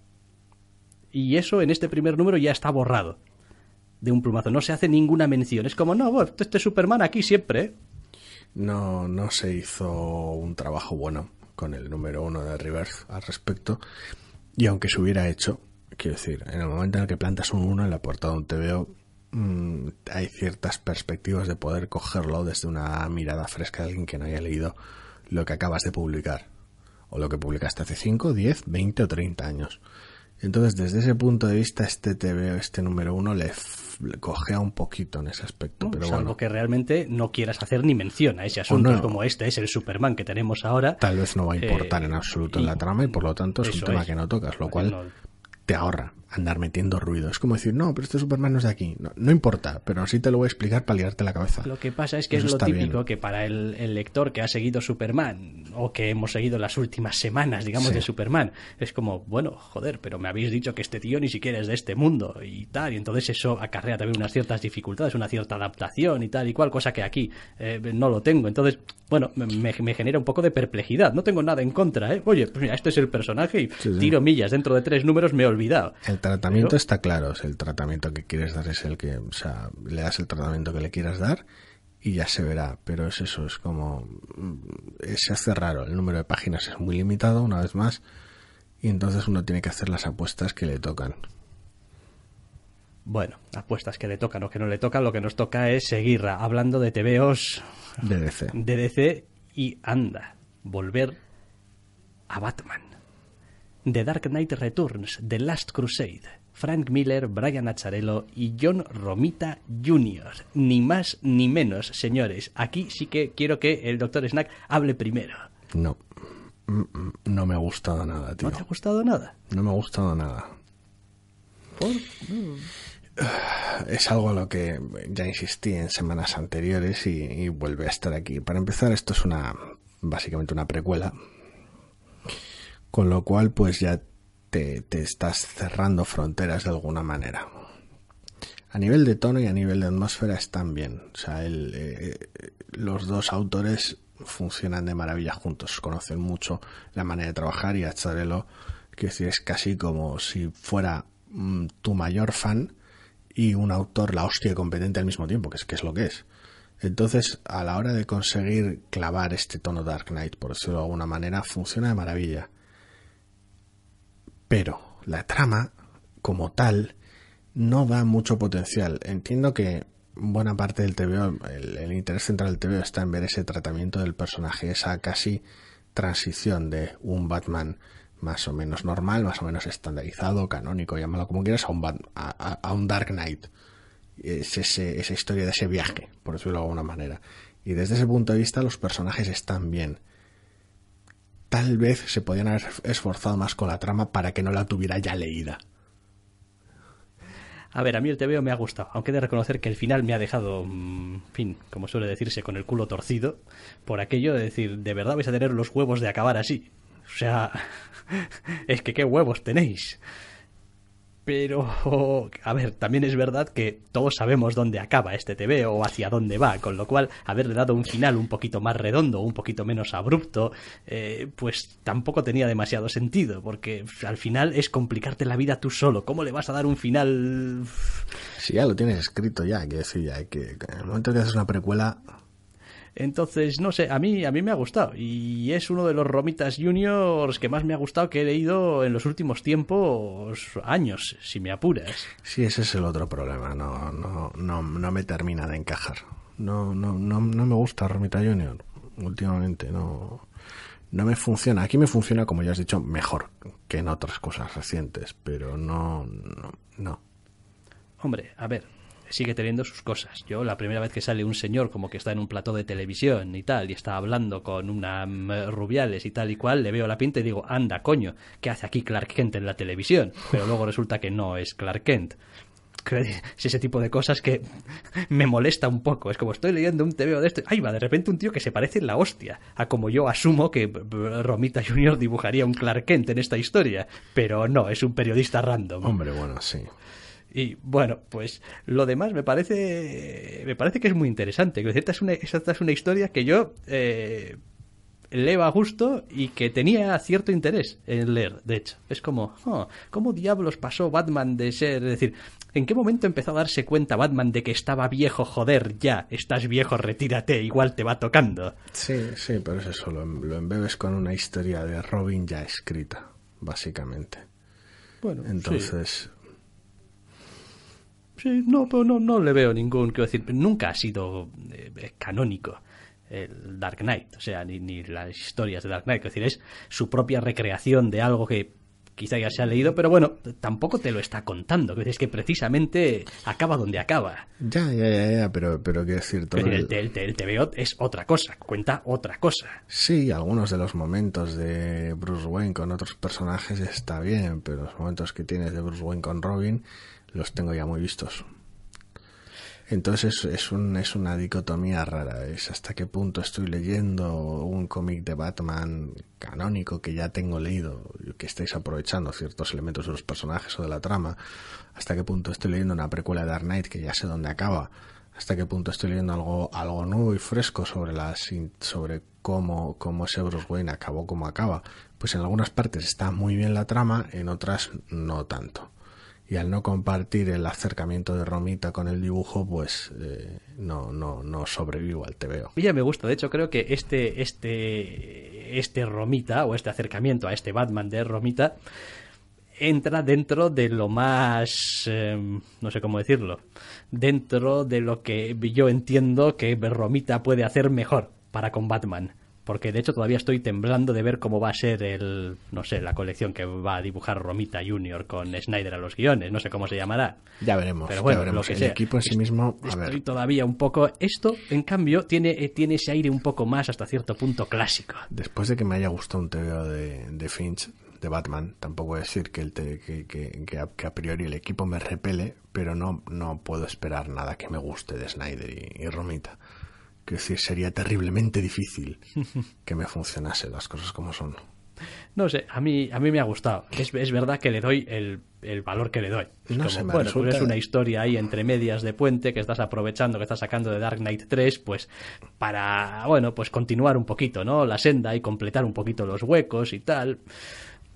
A: Y eso en este primer número ya está borrado de un plumazo, no se hace ninguna mención. Es como, no, bueno, este Superman aquí siempre, ¿eh?
B: No, no se hizo un trabajo bueno con el número uno de Rebirth al respecto, y aunque se hubiera hecho, quiero decir, en el momento en el que plantas un uno en la portada de un tebeo, mmm, hay ciertas perspectivas de poder cogerlo desde una mirada fresca de alguien que no haya leído lo que acabas de publicar, o lo que publicaste hace cinco, diez, veinte o treinta años. Entonces, desde ese punto de vista, este tebeo, este número uno, le, f- le cojea un poquito en ese aspecto.
A: No,
B: pero
A: salvo
B: bueno,
A: que realmente no quieras hacer ni mención a ese asunto,
B: no,
A: es como este es el Superman que tenemos ahora.
B: Tal vez no va a importar
A: eh,
B: en absoluto
A: y,
B: en la trama y por lo tanto es un tema
A: es.
B: que no tocas, lo cual
A: No,
B: te ahorra andar metiendo ruido. Es como decir, no, pero este Superman no es de aquí. No, no importa, pero sí te lo voy a explicar para liarte la cabeza.
A: Lo que pasa es que
B: Eso
A: es lo
B: está
A: típico
B: bien.
A: que para el, el lector que ha seguido Superman o que hemos seguido las últimas semanas, digamos,
B: Sí.
A: de Superman, es como, bueno, joder, pero me habéis dicho que este tío ni siquiera es de este mundo y tal, y entonces eso acarrea también unas ciertas dificultades, una cierta adaptación y tal y cual, cosa que aquí eh, no lo tengo. Entonces, bueno, me, me genera un poco de perplejidad. No tengo nada en contra, ¿eh? Oye, pues mira, este es el personaje y
B: Sí, sí.
A: tiro millas. Dentro de tres números me he olvidado.
B: El tratamiento
A: Pero-
B: está claro, es el tratamiento que quieres dar, es el que, o sea, le das el tratamiento que le quieras dar y ya se verá, pero es eso, es como, mm, se hace raro, el número de páginas es muy limitado, una vez más, y entonces uno tiene que hacer las apuestas que le tocan.
A: Bueno, apuestas que le tocan o que no le tocan, lo que nos toca es seguir hablando de tebeos
B: De D C.
A: de D C y anda, volver a Batman. The Dark Knight Returns, The Last Crusade, Frank Miller, Brian Azzarello y John Romita junior Ni más ni menos, señores. Aquí sí que quiero que el doctor Snack hable primero.
B: No, Mm, mm, no me ha gustado nada, tío.
A: ¿No te ha gustado nada?
B: No me ha gustado nada.
A: ¿Por?
B: Es algo a lo que ya insistí en semanas anteriores y, y vuelve a estar aquí. Para empezar, esto es una básicamente una precuela, con lo cual pues ya te, te estás cerrando fronteras de alguna manera. A nivel de tono y a nivel de atmósfera están bien. O sea, el, eh, los dos autores funcionan de maravilla juntos, conocen mucho la manera de trabajar y Azzarello, quiero decir, es casi como si fuera mm, tu mayor fan y un autor la hostia competente al mismo tiempo, que es, que es lo que es. Entonces, a la hora de conseguir clavar este tono Dark Knight, por decirlo de alguna manera, funciona de maravilla. Pero la trama, como tal, no da mucho potencial. Entiendo que buena parte del T V O, el, el interés central del T V O está en ver ese tratamiento del personaje, esa casi transición de un Batman más o menos normal, más o menos estandarizado, canónico, llámalo como quieras, a un, Bat- a, a, a un Dark Knight. Es ese, esa historia de ese viaje, por decirlo de alguna manera. Y desde ese punto de vista los personajes están bien. Tal vez se podían haber esforzado más con la trama para que no la tuviera ya leída.
A: A ver, a mí el T V O me ha gustado, aunque he de reconocer que el final me ha dejado, en fin, como suele decirse, con el culo torcido, por aquello de decir, ¿de verdad vais a tener los huevos de acabar así? O sea, es que qué huevos tenéis. Pero, a ver, también es verdad que todos sabemos dónde acaba este T V O o hacia dónde va, con lo cual haberle dado un final un poquito más redondo, un poquito menos abrupto, eh, pues tampoco tenía demasiado sentido, porque al final es complicarte la vida tú solo. ¿Cómo le vas a dar un final?
B: Si ya lo tienes escrito ya, hay que decir ya, hay que, en el momento que haces una precuela...
A: Entonces, no sé, a mí a mí me ha gustado y es uno de los Romitas Juniors que más me ha gustado que he leído en los últimos tiempos, años, si me apuras.
B: Sí, ese es el otro problema, no no no no me termina de encajar. No no no no me gusta Romita Junior últimamente, no no me funciona. Aquí me funciona, como ya has dicho, mejor que en otras cosas recientes, pero no no no.
A: Hombre, a ver, sigue teniendo sus cosas. Yo la primera vez que sale un señor como que está en un plató de televisión y tal, y está hablando con unas Rubiales y tal y cual, le veo la pinta y digo, anda, coño, ¿qué hace aquí Clark Kent en la televisión? Pero luego resulta que no es Clark Kent. Es ese tipo de cosas que me molesta un poco. Es como estoy leyendo un T V O de esto, ahí va, de repente un tío que se parece en la hostia a como yo asumo que Romita Junior dibujaría un Clark Kent en esta historia, pero no, es un periodista random.
B: Hombre, bueno, sí.
A: Y bueno, pues lo demás me parece me parece que es muy interesante. Que esta es una, esta es una historia que yo eh, leo a gusto y que tenía cierto interés en leer, de hecho. Es como, oh, ¿cómo diablos pasó Batman de ser...? Es decir, ¿en qué momento empezó a darse cuenta Batman de que estaba viejo? Joder, ya, estás viejo, retírate, igual te va tocando.
B: Sí, sí, pero es eso, lo, lo embebes con una historia de Robin ya escrita, básicamente.
A: Bueno,
B: entonces...
A: Sí. Sí, no, pero no, no le veo ningún... Quiero decir, nunca ha sido eh, canónico el Dark Knight, o sea, ni, ni las historias de Dark Knight. Quiero decir, es su propia recreación de algo que quizá ya se ha leído, pero bueno, tampoco te lo está contando. Quiero decir, es que precisamente acaba donde acaba.
B: Ya, ya, ya, ya, pero, pero quiero decir... Todo
A: Quiero decir,
B: el...
A: el, el, el T V O es otra cosa, cuenta otra cosa.
B: Sí, algunos de los momentos de Bruce Wayne con otros personajes está bien, pero los momentos que tienes de Bruce Wayne con Robin... los tengo ya muy vistos. Entonces es, un, es una dicotomía rara. Es hasta qué punto estoy leyendo un cómic de Batman canónico que ya tengo leído, que estáis aprovechando ciertos elementos de los personajes o de la trama. Hasta qué punto estoy leyendo una precuela de Dark Knight que ya sé dónde acaba. Hasta qué punto estoy leyendo algo, algo nuevo y fresco sobre, las, sobre cómo, cómo ese Bruce Wayne acabó como acaba. Pues en algunas partes está muy bien la trama, en otras no tanto. Y al no compartir el acercamiento de Romita con el dibujo, pues eh, no, no, no sobrevivo al T V O.
A: A mí ya me gusta, de hecho creo que este, este, este Romita, o este acercamiento a este Batman de Romita, entra dentro de lo más, eh, no sé cómo decirlo, dentro de lo que yo entiendo que Romita puede hacer mejor para con Batman. Porque de hecho todavía estoy temblando de ver cómo va a ser el, no sé, la colección que va a dibujar Romita Junior con Snyder a los guiones, no sé cómo se llamará.
B: Ya veremos,
A: pero bueno,
B: ya veremos.
A: Lo que
B: el
A: sea.
B: equipo en sí mismo, a
A: estoy
B: ver.
A: todavía un poco... Esto, en cambio, tiene, tiene ese aire un poco más hasta cierto punto clásico.
B: Después de que me haya gustado un T V O de, de Finch, de Batman, tampoco voy a decir que, el te, que, que, que, a, que a priori el equipo me repele, pero no, no puedo esperar nada que me guste de Snyder y, y Romita. Quiero decir, sería terriblemente difícil que me funcionase las cosas como son.
A: No sé, a mí a mí me ha gustado. Es, es verdad que le doy el, el valor que le doy. Es
B: no
A: como,
B: sé, me
A: bueno,
B: resulta...
A: pues es una historia ahí entre medias de puente que estás aprovechando, que estás sacando de Dark Knight tres, pues para, bueno, pues continuar un poquito, ¿no? La senda y completar un poquito los huecos y tal.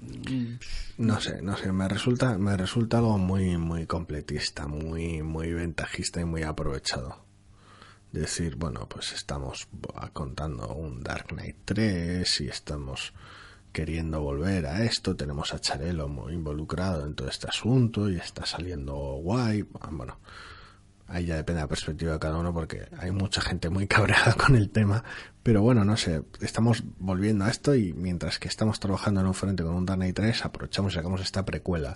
B: No sé, no sé, me resulta, me resulta algo muy, muy completista, muy, muy ventajista y muy aprovechado. Decir, bueno, pues estamos contando un Dark Knight tres y estamos queriendo volver a esto, tenemos a Charelo muy involucrado en todo este asunto y está saliendo guay. Bueno, ahí ya depende de la perspectiva de cada uno porque hay mucha gente muy cabreada con el tema, pero bueno, no sé, estamos volviendo a esto y mientras que estamos trabajando en un frente con un Dark Knight tres, aprovechamos y sacamos esta precuela.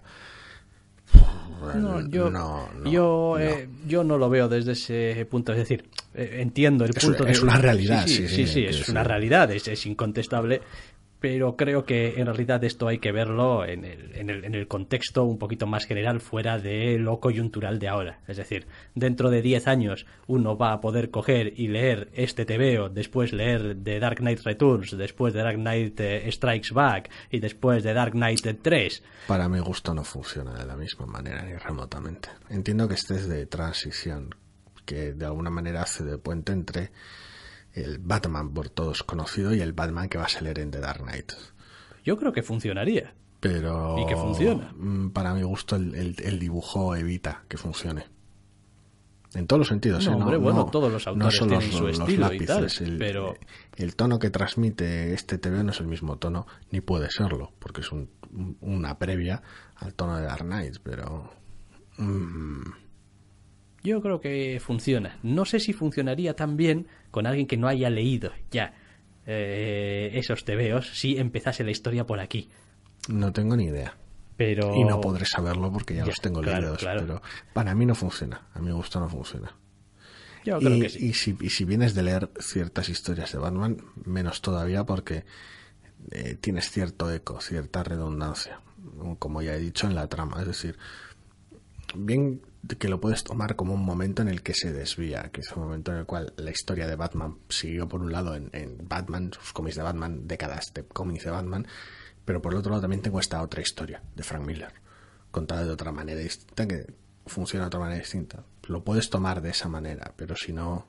A: No, yo
B: no, no,
A: yo,
B: no.
A: Eh, yo no lo veo desde ese punto, es decir, eh, entiendo el
B: es,
A: punto.
B: Es
A: de,
B: una realidad,
A: sí, sí, sí, sí, sí es
B: sí.
A: una realidad, es, es incontestable, pero creo que en realidad esto hay que verlo en el, en, el, en el contexto un poquito más general fuera de lo coyuntural de ahora. Es decir, dentro de diez años uno va a poder coger y leer este tebeo, después leer The Dark Knight Returns, después de Dark Knight eh, Strikes Back y después de Dark Knight tres.
B: Para mi gusto no funciona de la misma manera ni remotamente. Entiendo que estés de transición, que de alguna manera hace de puente entre el Batman por todos conocido y el Batman que va a salir en The Dark Knight.
A: Yo creo que funcionaría.
B: Pero
A: y que funciona.
B: Para mi gusto el, el, el dibujo evita que funcione. En todos los sentidos.
A: No,
B: ¿eh?
A: hombre,
B: no,
A: bueno,
B: no,
A: todos los autores
B: no son
A: tienen
B: los,
A: su
B: los
A: estilo
B: lápices,
A: y tal,
B: el,
A: pero...
B: el tono que transmite este T V no es el mismo tono, ni puede serlo, porque es un, una previa al tono de Dark Knight, pero... Mm,
A: Yo creo que funciona. No sé si funcionaría tan bien con alguien que no haya leído ya eh, esos tebeos si empezase la historia por aquí.
B: No tengo ni idea.
A: Pero...
B: Y no podré saberlo porque ya, ya los tengo
A: claro,
B: leídos.
A: claro.
B: Pero para mí no funciona. A mi gusto no funciona.
A: Yo creo
B: y,
A: que sí.
B: Y si, y si vienes de leer ciertas historias de Batman, menos todavía porque eh, tienes cierto eco, cierta redundancia. Como ya he dicho en la trama. Es decir, bien que lo puedes tomar como un momento en el que se desvía, que es un momento en el cual la historia de Batman siguió por un lado en, en Batman, sus cómics de Batman, décadas de cómics de Batman, pero por el otro lado también tengo esta otra historia de Frank Miller, contada de otra manera distinta, que funciona de otra manera distinta. Lo puedes tomar de esa manera, pero si no,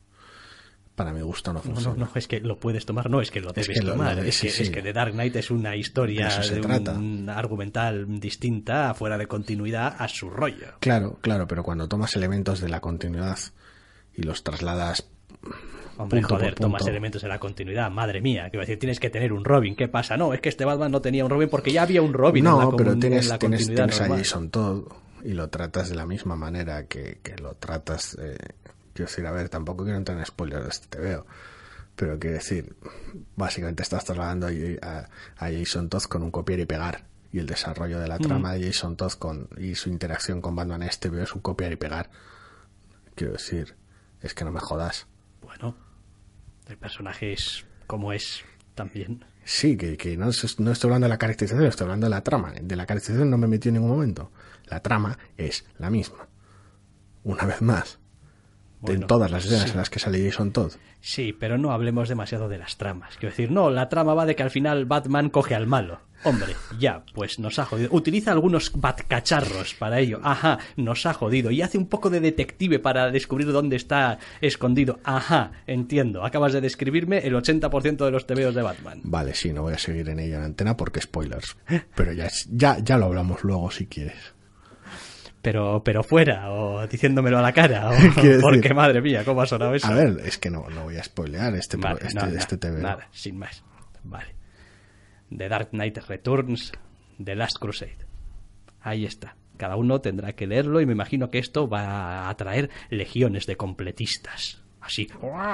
B: para mi gusto no funciona.
A: No, no, no, es que lo puedes tomar, no, es que lo debes
B: es que lo,
A: tomar.
B: Lo,
A: es,
B: sí,
A: que,
B: sí.
A: es que The Dark Knight es una historia
B: de,
A: de
B: trata.
A: un argumental distinta, fuera de continuidad, a su rollo.
B: Claro, claro, pero cuando tomas elementos de la continuidad y los trasladas...
A: Hombre,
B: punto
A: joder,
B: por punto.
A: tomas elementos de la continuidad, madre mía, que iba a decir, tienes que tener un Robin, ¿qué pasa? No, es que este Batman no tenía un Robin porque ya había un Robin
B: no,
A: en la,
B: pero
A: en
B: tienes,
A: la
B: tienes,
A: continuidad
B: tienes a
A: normal.
B: Jason Todd y lo tratas de la misma manera que, que lo tratas... Eh, quiero decir, a ver, tampoco quiero entrar en spoilers de este te veo, pero quiero decir, básicamente estás trasladando a, a, a Jason Todd con un copiar y pegar, y el desarrollo de la mm. trama de Jason Todd con, y su interacción con Batman este veo es un copiar y pegar. Quiero decir, es que no me jodas.
A: Bueno, el personaje es como es también.
B: Sí, que, que no, no estoy hablando de la caracterización, estoy hablando de la trama. De la caracterización no me metí en ningún momento. La trama es la misma. Una vez más. Bueno, en todas las escenas sí. en las que sale Jason Todd.
A: Sí, pero no hablemos demasiado de las tramas. Quiero decir, no, la trama va de que al final Batman coge al malo. Hombre, ya, pues nos ha jodido. Utiliza algunos batcacharros para ello. Ajá, nos ha jodido. Y hace un poco de detective para descubrir dónde está escondido. Ajá, entiendo. Acabas de describirme el ochenta por ciento de los tebeos de Batman.
B: Vale, sí, no voy a seguir en ella en antena porque spoilers. Pero ya, ya, ya lo hablamos luego si quieres.
A: Pero, pero fuera, o diciéndomelo a la cara, o, porque decir, madre mía, ¿cómo ha sonado eso?
B: A ver, es que no, no voy a spoilear este,
A: vale,
B: este,
A: no,
B: este
A: no,
B: T V.
A: Nada, sin más. Vale. The Dark Knight Returns, The Last Crusade. Ahí está. Cada uno tendrá que leerlo y me imagino que esto va a atraer legiones de completistas. Así.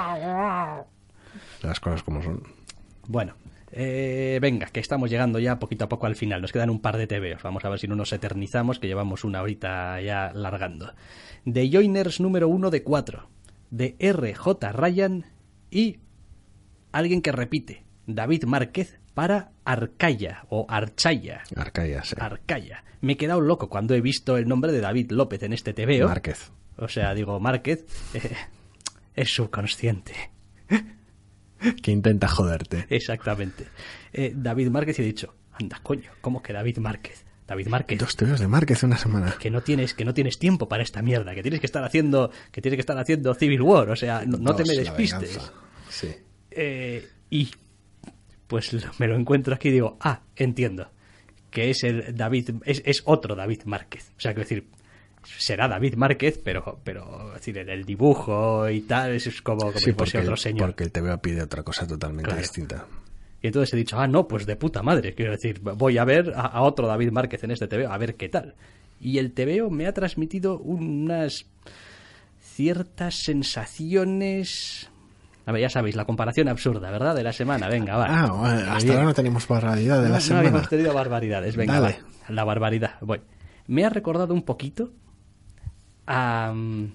B: Las cosas como son.
A: Bueno. Eh, venga, que estamos llegando ya poquito a poco al final. Nos quedan un par de tebeos. Vamos a ver si no nos eternizamos, que llevamos una horita ya largando. The Joiners número uno de cuatro. De R J Ryan y alguien que repite. David Márquez para Arcaya o Archaya.
B: Arcaya, sí.
A: Arcaya. Me he quedado loco cuando he visto el nombre de David López en este tebeo.
B: Márquez.
A: O sea, digo, Márquez eh, es subconsciente.
B: Que intenta joderte.
A: Exactamente. Eh, David Márquez, y he dicho, anda, coño, ¿cómo que David Márquez? David Márquez.
B: Dos tebeos de Márquez en una semana.
A: Que no tienes, que no tienes tiempo para esta mierda, que tienes que estar haciendo, que tienes que estar haciendo Civil War, o sea, no, no te me despistes.
B: Sí.
A: Eh, y pues me lo encuentro aquí y digo, ah, entiendo. que es el David, es, es otro David Márquez. O sea, quiero decir, será David Márquez, pero, pero es decir, en el dibujo y tal, es como, como
B: Sí,
A: si
B: porque,
A: fuese otro
B: el-
A: señor.
B: porque el T V O pide otra cosa totalmente
A: Claro.
B: distinta.
A: Y entonces he dicho, ah, no, pues de puta madre. Quiero decir, voy a ver a, a otro David Márquez en este T V O, a ver qué tal. Y el T V O me ha transmitido unas ciertas sensaciones... A ver, ya sabéis, la comparación absurda, ¿verdad? De la semana, venga, va.
B: Ah, bueno, hasta
A: Bien.
B: ahora no tenemos barbaridad de
A: No,
B: la
A: no
B: semana.
A: habíamos tenido barbaridades, venga,
B: Dale.
A: va. La barbaridad, voy. Me ha recordado un poquito a... mm,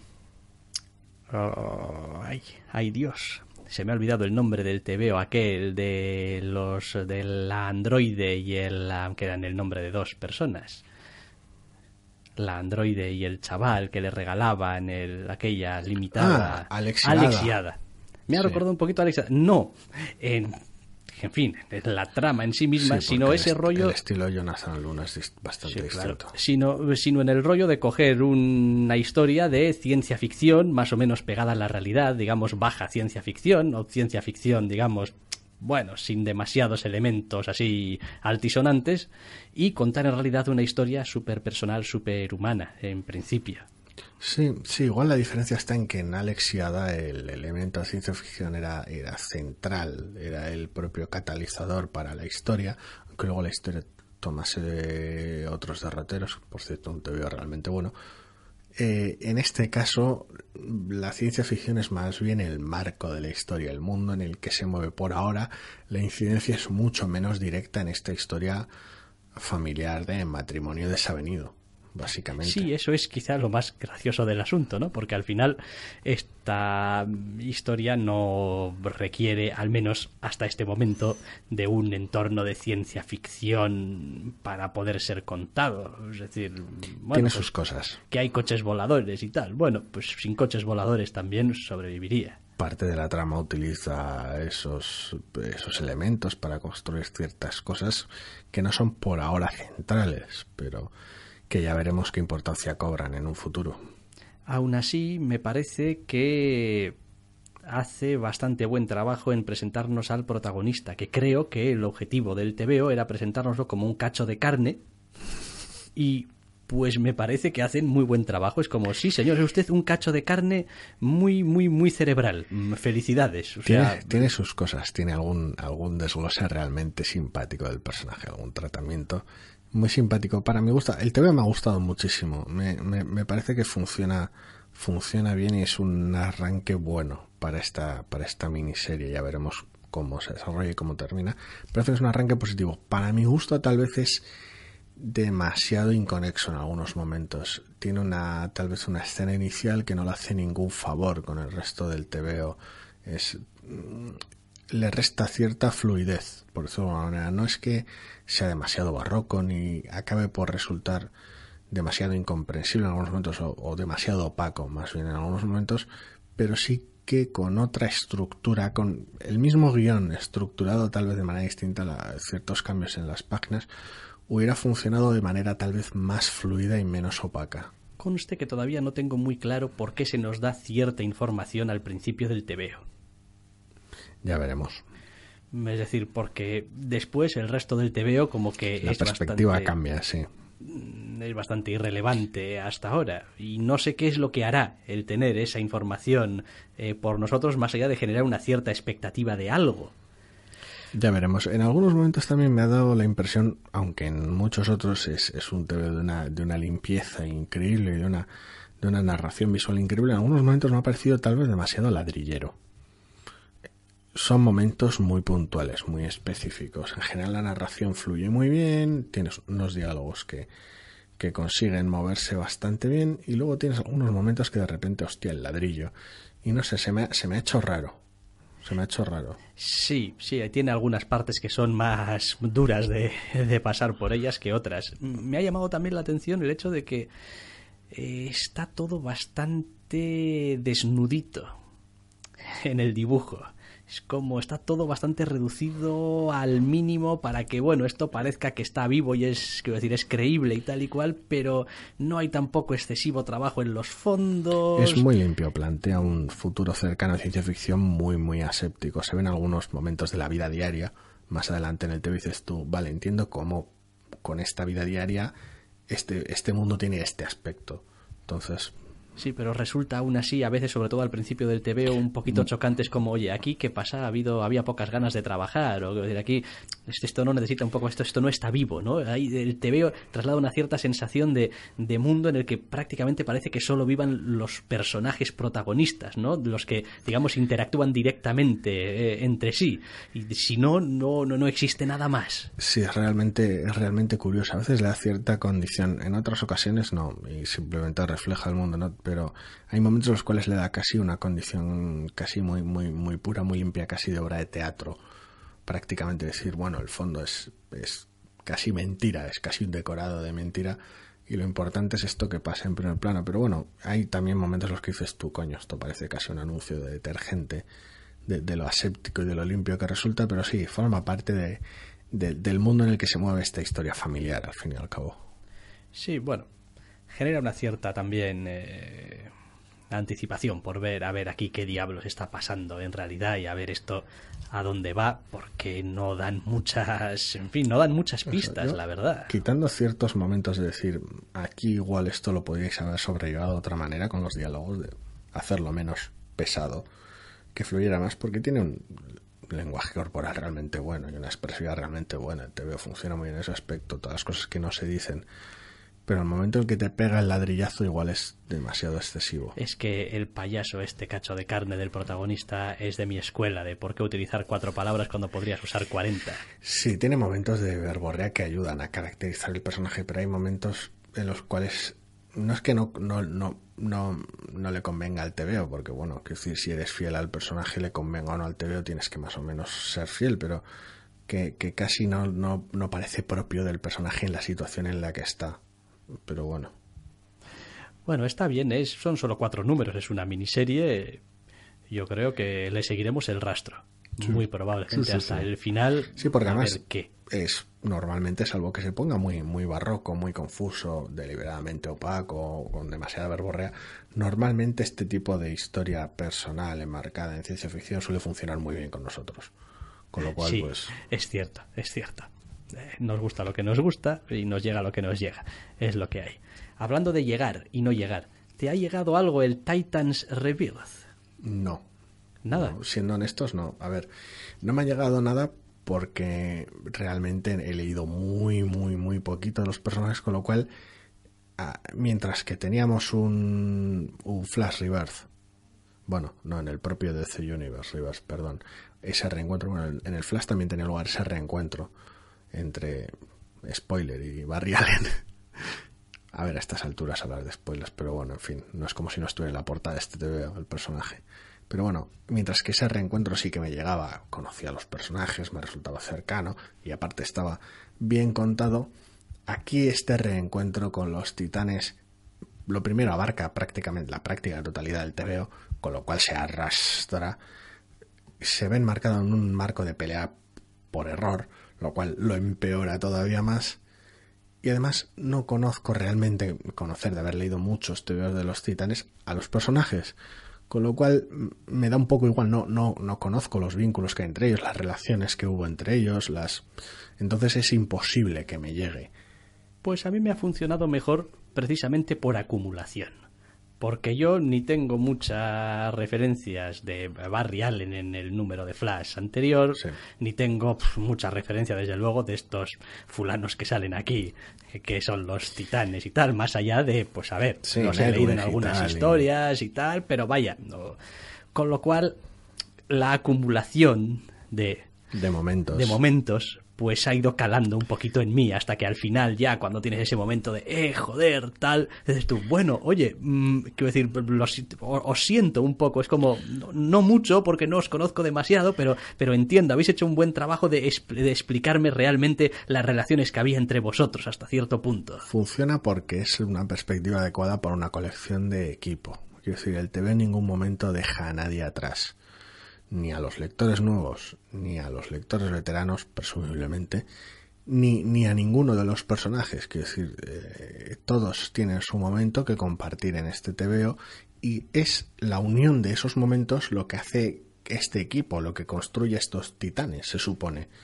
A: oh, ay, ay, Dios. Se me ha olvidado el nombre del T V O, aquel de los de la androide y el... ah, que eran el nombre de dos personas. La androide y el chaval que le regalaban el, aquella limitada...
B: Ah, Alex y Ada.
A: Alex y Ada. Me ha
B: Sí.
A: recordado un poquito a Alex y Ada. No, en... En fin, en la trama en sí misma,
B: Sí,
A: sino
B: porque
A: ese
B: el est-
A: rollo...
B: El estilo Jonathan Luna es dis- bastante
A: Sí, claro.
B: distinto.
A: Sino, sino en el rollo de coger una historia de ciencia ficción más o menos pegada a la realidad, digamos baja ciencia ficción, o ciencia ficción, digamos, bueno, sin demasiados elementos así altisonantes, y contar en realidad una historia súper personal, súper humana, en principio.
B: Sí, sí, igual la diferencia está en que en Alex y Ada el elemento de ciencia ficción era, era central, era el propio catalizador para la historia, aunque luego la historia tomase de otros derroteros, por cierto, un T V O realmente bueno. Eh, en este caso, la ciencia ficción es más bien el marco de la historia, el mundo en el que se mueve por ahora. La incidencia es mucho menos directa en esta historia familiar de matrimonio desavenido, básicamente.
A: Sí, eso es quizá lo más gracioso del asunto, ¿no? Porque al final esta historia no requiere, al menos hasta este momento, de un entorno de ciencia ficción para poder ser contado. Es decir, bueno,
B: Tiene
A: pues,
B: sus cosas.
A: que hay coches voladores y tal. Bueno, pues sin coches voladores también sobreviviría.
B: Parte de la trama utiliza esos, esos elementos para construir ciertas cosas que no son por ahora centrales, pero que ya veremos qué importancia cobran en un futuro.
A: Aún así, me parece que hace bastante buen trabajo en presentarnos al protagonista, que creo que el objetivo del T V O era presentárnoslo como un cacho de carne, y pues me parece que hacen muy buen trabajo. Es como, sí, señor, es usted un cacho de carne muy, muy, muy cerebral. Felicidades. O sea,
B: Tiene, tiene sus cosas, tiene algún, algún desglose realmente simpático del personaje, algún tratamiento muy simpático. Para mi gusto, el T V O me ha gustado muchísimo. Me, me, me parece que funciona, funciona bien y es un arranque bueno para esta, para esta miniserie. Ya veremos cómo se desarrolla y cómo termina. Pero es un arranque positivo. Para mi gusto, tal vez es demasiado inconexo en algunos momentos. Tiene una, tal vez una escena inicial que no le hace ningún favor con el resto del T V O. Es, le resta cierta fluidez, por decirlo de alguna manera. No es que sea demasiado barroco ni acabe por resultar demasiado incomprensible en algunos momentos o, o demasiado opaco, más bien en algunos momentos, pero sí que con otra estructura, con el mismo guión estructurado tal vez de manera distinta, la, ciertos cambios en las páginas, hubiera funcionado de manera tal vez más fluida y menos opaca.
A: conste que todavía no tengo muy claro por qué se nos da cierta información al principio del T V O.
B: Ya veremos.
A: Es decir, porque después el resto del T V O como que
B: La
A: es
B: perspectiva
A: bastante,
B: cambia, sí.
A: es bastante irrelevante hasta ahora. Y no sé qué es lo que hará el tener esa información eh, por nosotros, más allá de generar una cierta expectativa de algo.
B: Ya veremos. En algunos momentos también me ha dado la impresión, aunque en muchos otros es, es un T V de una, de una limpieza increíble, de una, de una narración visual increíble, en algunos momentos me ha parecido tal vez demasiado ladrillero. Son momentos muy puntuales, muy específicos. En general la narración fluye muy bien, tienes unos diálogos que, que consiguen moverse bastante bien y luego tienes algunos momentos que de repente, hostia, el ladrillo. Y no sé, se me, se me ha hecho raro. Se me ha hecho raro.
A: Sí, sí, tiene algunas partes que son más duras de, de pasar por ellas que otras. Me ha llamado también la atención el hecho de que eh, está todo bastante desnudito en el dibujo. Es como está todo bastante reducido al mínimo para que, bueno, esto parezca que está vivo y es, quiero decir, es creíble y tal y cual, pero no hay tampoco excesivo trabajo en los fondos.
B: Es muy limpio, plantea un futuro cercano de ciencia ficción muy, muy aséptico. Se ven algunos momentos de la vida diaria. Más adelante en el T V dices tú, vale, entiendo cómo con esta vida diaria este, este mundo tiene este aspecto. Entonces...
A: Sí, pero resulta aún así, a veces, sobre todo al principio del tebeo, un poquito chocantes como, oye, aquí, ¿qué pasa? Ha habido, había pocas ganas de trabajar, o decir, aquí, esto no necesita un poco, esto, esto no está vivo, ¿no? Ahí el tebeo traslada una cierta sensación de, de mundo en el que prácticamente parece que solo vivan los personajes protagonistas, ¿no? Los que, digamos, interactúan directamente eh, entre sí. Y si no, no, no, no existe nada más.
B: Sí, es realmente, es realmente curioso. A veces le da cierta condición, en otras ocasiones no, y simplemente refleja el mundo, ¿no? Pero hay momentos en los cuales le da casi una condición casi muy muy muy pura, muy limpia, casi de obra de teatro. Prácticamente decir, bueno, el fondo es, es casi mentira, es casi un decorado de mentira, y lo importante es esto que pasa en primer plano. Pero bueno, hay también momentos en los que dices tú, coño, esto parece casi un anuncio de detergente, de, de lo aséptico y de lo limpio que resulta, pero sí, forma parte de, de, del mundo en el que se mueve esta historia familiar, al fin y al cabo.
A: Sí, bueno, genera una cierta también eh, anticipación por ver, a ver aquí qué diablos está pasando en realidad y a ver esto a dónde va, porque no dan muchas, en fin, no dan muchas pistas, o sea, yo, la verdad.
B: Quitando ciertos momentos de decir, aquí igual esto lo podríais haber sobrellevado de otra manera con los diálogos, de hacerlo menos pesado, que fluyera más, porque tiene un lenguaje corporal realmente bueno y una expresividad realmente buena. El T V O funciona muy bien en ese aspecto, todas las cosas que no se dicen. Pero el momento en que te pega el ladrillazo igual es demasiado excesivo.
A: Es que el payaso, este cacho de carne del protagonista, es de mi escuela, de por qué utilizar cuatro palabras cuando podrías usar cuarenta.
B: Sí, tiene momentos de verborrea que ayudan a caracterizar el personaje, pero hay momentos en los cuales no es que no, no, no, no, no le convenga al tebeo, porque bueno, que decir, si eres fiel al personaje, le convenga o no al tebeo, tienes que más o menos ser fiel, pero que, que casi no, no, no parece propio del personaje en la situación en la que está. Pero bueno.
A: Bueno, está bien, es, son solo cuatro números, es una miniserie. Yo creo que le seguiremos el rastro. Sí. Muy probablemente sí, sí, hasta sí. el final.
B: Sí, porque
A: a
B: además
A: ver qué.
B: Es normalmente, salvo que se ponga muy, muy barroco, muy confuso, deliberadamente opaco, con demasiada verborrea, normalmente este tipo de historia personal enmarcada en ciencia ficción suele funcionar muy bien con nosotros. Con lo cual,
A: sí,
B: pues.
A: Es cierto, es cierto. Nos gusta lo que nos gusta y nos llega lo que nos llega. Es lo que hay. Hablando de llegar y no llegar, ¿te ha llegado algo el Titans Rebirth?
B: No.
A: ¿Nada?
B: No, siendo honestos, no. A ver, no me ha llegado nada porque realmente he leído muy, muy, muy poquito de los personajes, con lo cual, ah, mientras que teníamos un, un Flash Rebirth, bueno, no, en el propio D C Universe Rebirth, perdón, ese reencuentro, bueno, en el Flash también tenía lugar ese reencuentro entre spoiler y Barry Allen. A ver, a estas alturas hablar de spoilers, pero bueno, en fin, no es como si no estuviera en la portada de este T V O el personaje. Pero bueno, mientras que ese reencuentro sí que me llegaba, conocía a los personajes, me resultaba cercano y aparte estaba bien contado, aquí este reencuentro con los titanes, lo primero abarca prácticamente la práctica totalidad del T V O, con lo cual se arrastra, se ve enmarcado en un marco de pelea por error, lo cual lo empeora todavía más. Y además no conozco realmente, conocer de haber leído muchos T V Os de los titanes, a los personajes, con lo cual me da un poco igual, no, no, no conozco los vínculos que hay entre ellos, las relaciones que hubo entre ellos, las entonces es imposible que me llegue.
A: Pues a mí me ha funcionado mejor precisamente por acumulación. Porque yo ni tengo muchas referencias de Barry Allen en el número de Flash anterior, sí. Ni tengo pf, mucha referencia, desde luego, de estos fulanos que salen aquí, que son los titanes y tal, más allá de, pues a ver, sí, los he leído en algunas y tal, historias y... y tal, pero vaya, no. Con lo cual, la acumulación de...
B: De momentos.
A: De momentos... pues ha ido calando un poquito en mí hasta que al final ya cuando tienes ese momento de eh, joder, tal, dices tú, bueno, oye, mmm, quiero decir, los, os siento un poco, es como, no, no mucho porque no os conozco demasiado, pero, pero entiendo, habéis hecho un buen trabajo de, de explicarme realmente las relaciones que había entre vosotros hasta cierto punto.
B: Funciona porque es una perspectiva adecuada para una colección de equipo, quiero decir, el T V en ningún momento deja a nadie atrás. Ni a los lectores nuevos, ni a los lectores veteranos, presumiblemente, ni, ni a ninguno de los personajes. Quiero decir, eh, todos tienen su momento que compartir en este T V O y es la unión de esos momentos lo que hace este equipo, lo que construye estos titanes, se supone.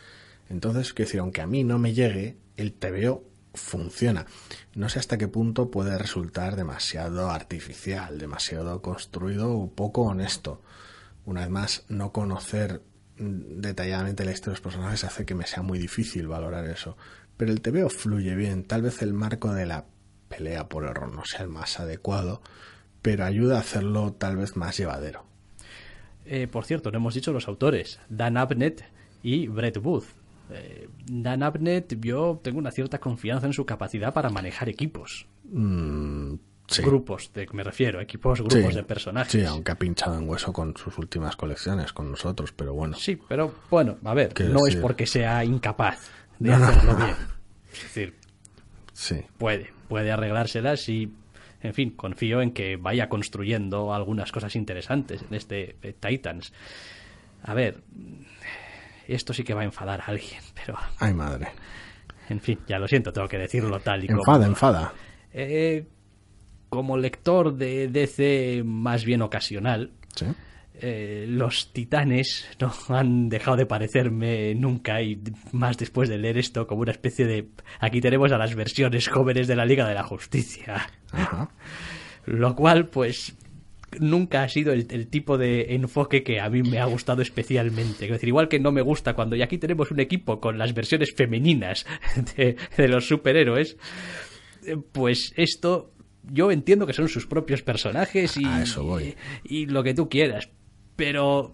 B: Entonces, quiero decir, aunque a mí no me llegue, el tebeo funciona. No sé hasta qué punto puede resultar demasiado artificial, demasiado construido o poco honesto. Una vez más, no conocer detalladamente la historia de los personajes hace que me sea muy difícil valorar eso. Pero el tebeo fluye bien. Tal vez el marco de la pelea por el rol no sea el más adecuado, pero ayuda a hacerlo tal vez más llevadero.
A: Eh, por cierto, no hemos dicho los autores, Dan Abnett y Brett Booth. Eh, Dan Abnett, yo tengo una cierta confianza en su capacidad para manejar equipos.
B: Mm, sí.
A: Grupos, de, me refiero, equipos, grupos
B: sí,
A: de personajes.
B: Sí, aunque ha pinchado en hueso con sus últimas colecciones, con nosotros, pero bueno.
A: Sí, pero bueno, a ver, no
B: decir?
A: es porque sea incapaz de
B: no,
A: hacerlo
B: no, no.
A: bien. Es decir,
B: sí.
A: puede, puede arreglárselas y, en fin, confío en que vaya construyendo algunas cosas interesantes en este eh, Titans. A ver, esto sí que va a enfadar a alguien, pero...
B: Ay, madre.
A: En fin, ya lo siento, tengo que decirlo tal y como...
B: Enfada, enfada.
A: Eh, como lector de D C más bien ocasional,
B: Sí.
A: eh, los titanes no han dejado de parecerme nunca, y más después de leer esto, como una especie de... Aquí tenemos a las versiones jóvenes de la Liga de la Justicia.
B: Ajá.
A: Lo cual, pues... nunca ha sido el, el tipo de enfoque que a mí me ha gustado especialmente. Es decir, igual que no me gusta cuando y aquí tenemos un equipo con las versiones femeninas de, de los superhéroes, pues esto yo entiendo que son sus propios personajes y,
B: a eso voy.
A: y, y lo que tú quieras, pero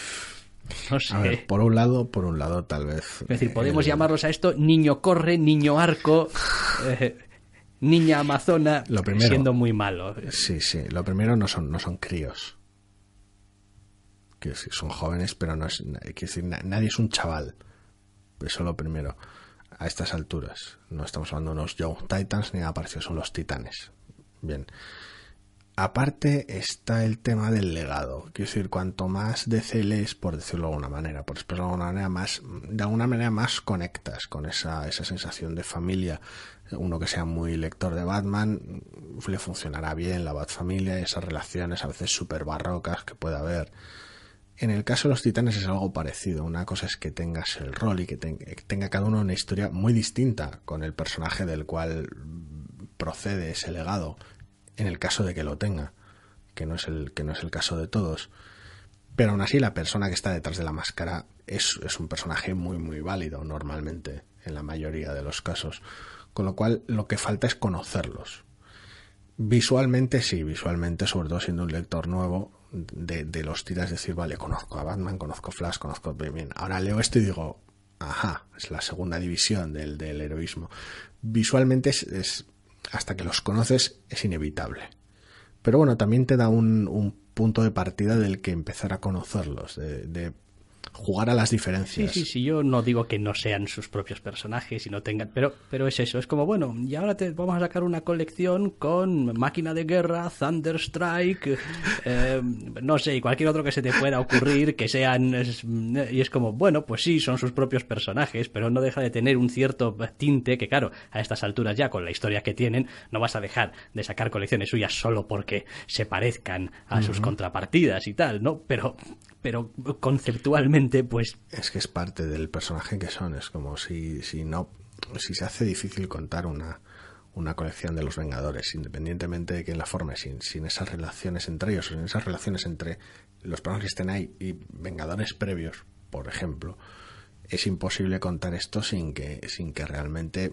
A: no sé.
B: A ver, por un lado, por un lado tal vez...
A: Es decir, podemos
B: el...
A: llamarlos a esto niño corre, niño arco... Eh, niña amazona,
B: lo primero,
A: siendo muy malo.
B: Sí, sí. Lo primero no son, no son críos. Quiero decir, son jóvenes, pero no es... Quiero decir, nadie es un chaval. Eso es lo primero. A estas alturas. No estamos hablando de unos Young Titans ni nada parecido. Son los titanes. Bien. Aparte está el tema del legado. Quiero decir, cuanto más D C lees, por decirlo de alguna manera, por expresarlo de alguna manera, más, de alguna manera más conectas con esa, esa sensación de familia. Uno que sea muy lector de Batman, le funcionará bien la Batfamilia y esas relaciones a veces súper barrocas que puede haber. En el caso de los titanes es algo parecido. Una cosa es que tengas el rol y que, te, que tenga cada uno una historia muy distinta con el personaje del cual procede ese legado, en el caso de que lo tenga, que no es el, que no es el caso de todos. Pero aún así la persona que está detrás de la máscara es, es un personaje muy muy válido normalmente, en la mayoría de los casos. Con lo cual lo que falta es conocerlos. Visualmente sí, visualmente, sobre todo siendo un lector nuevo de, de los tiras, decir, vale, conozco a Batman, conozco Flash, conozco bien. Ahora leo esto y digo, ajá, es la segunda división del, del heroísmo. Visualmente es, es hasta que los conoces es inevitable. Pero bueno, también te da un, un punto de partida del que empezar a conocerlos, de, de jugar a las diferencias.
A: Sí, sí, sí, yo no digo que no sean sus propios personajes y no tengan, pero pero es eso, es como, bueno, y ahora te vamos a sacar una colección con Máquina de Guerra, Thunderstrike, eh, no sé, y cualquier otro que se te pueda ocurrir que sean, es, y es como, bueno, pues sí, son sus propios personajes, pero no deja de tener un cierto tinte que, claro, a estas alturas ya con la historia que tienen, no vas a dejar de sacar colecciones suyas solo porque se parezcan a uh-huh. sus contrapartidas y tal, ¿no? Pero pero conceptualmente, pues...
B: Es que es parte del personaje que son, es como si, si no... Si se hace difícil contar una, una colección de los Vengadores, independientemente de quién la forme, sin, sin esas relaciones entre ellos, sin esas relaciones entre los personajes que estén ahí y Vengadores previos, por ejemplo, es imposible contar esto sin que, sin que realmente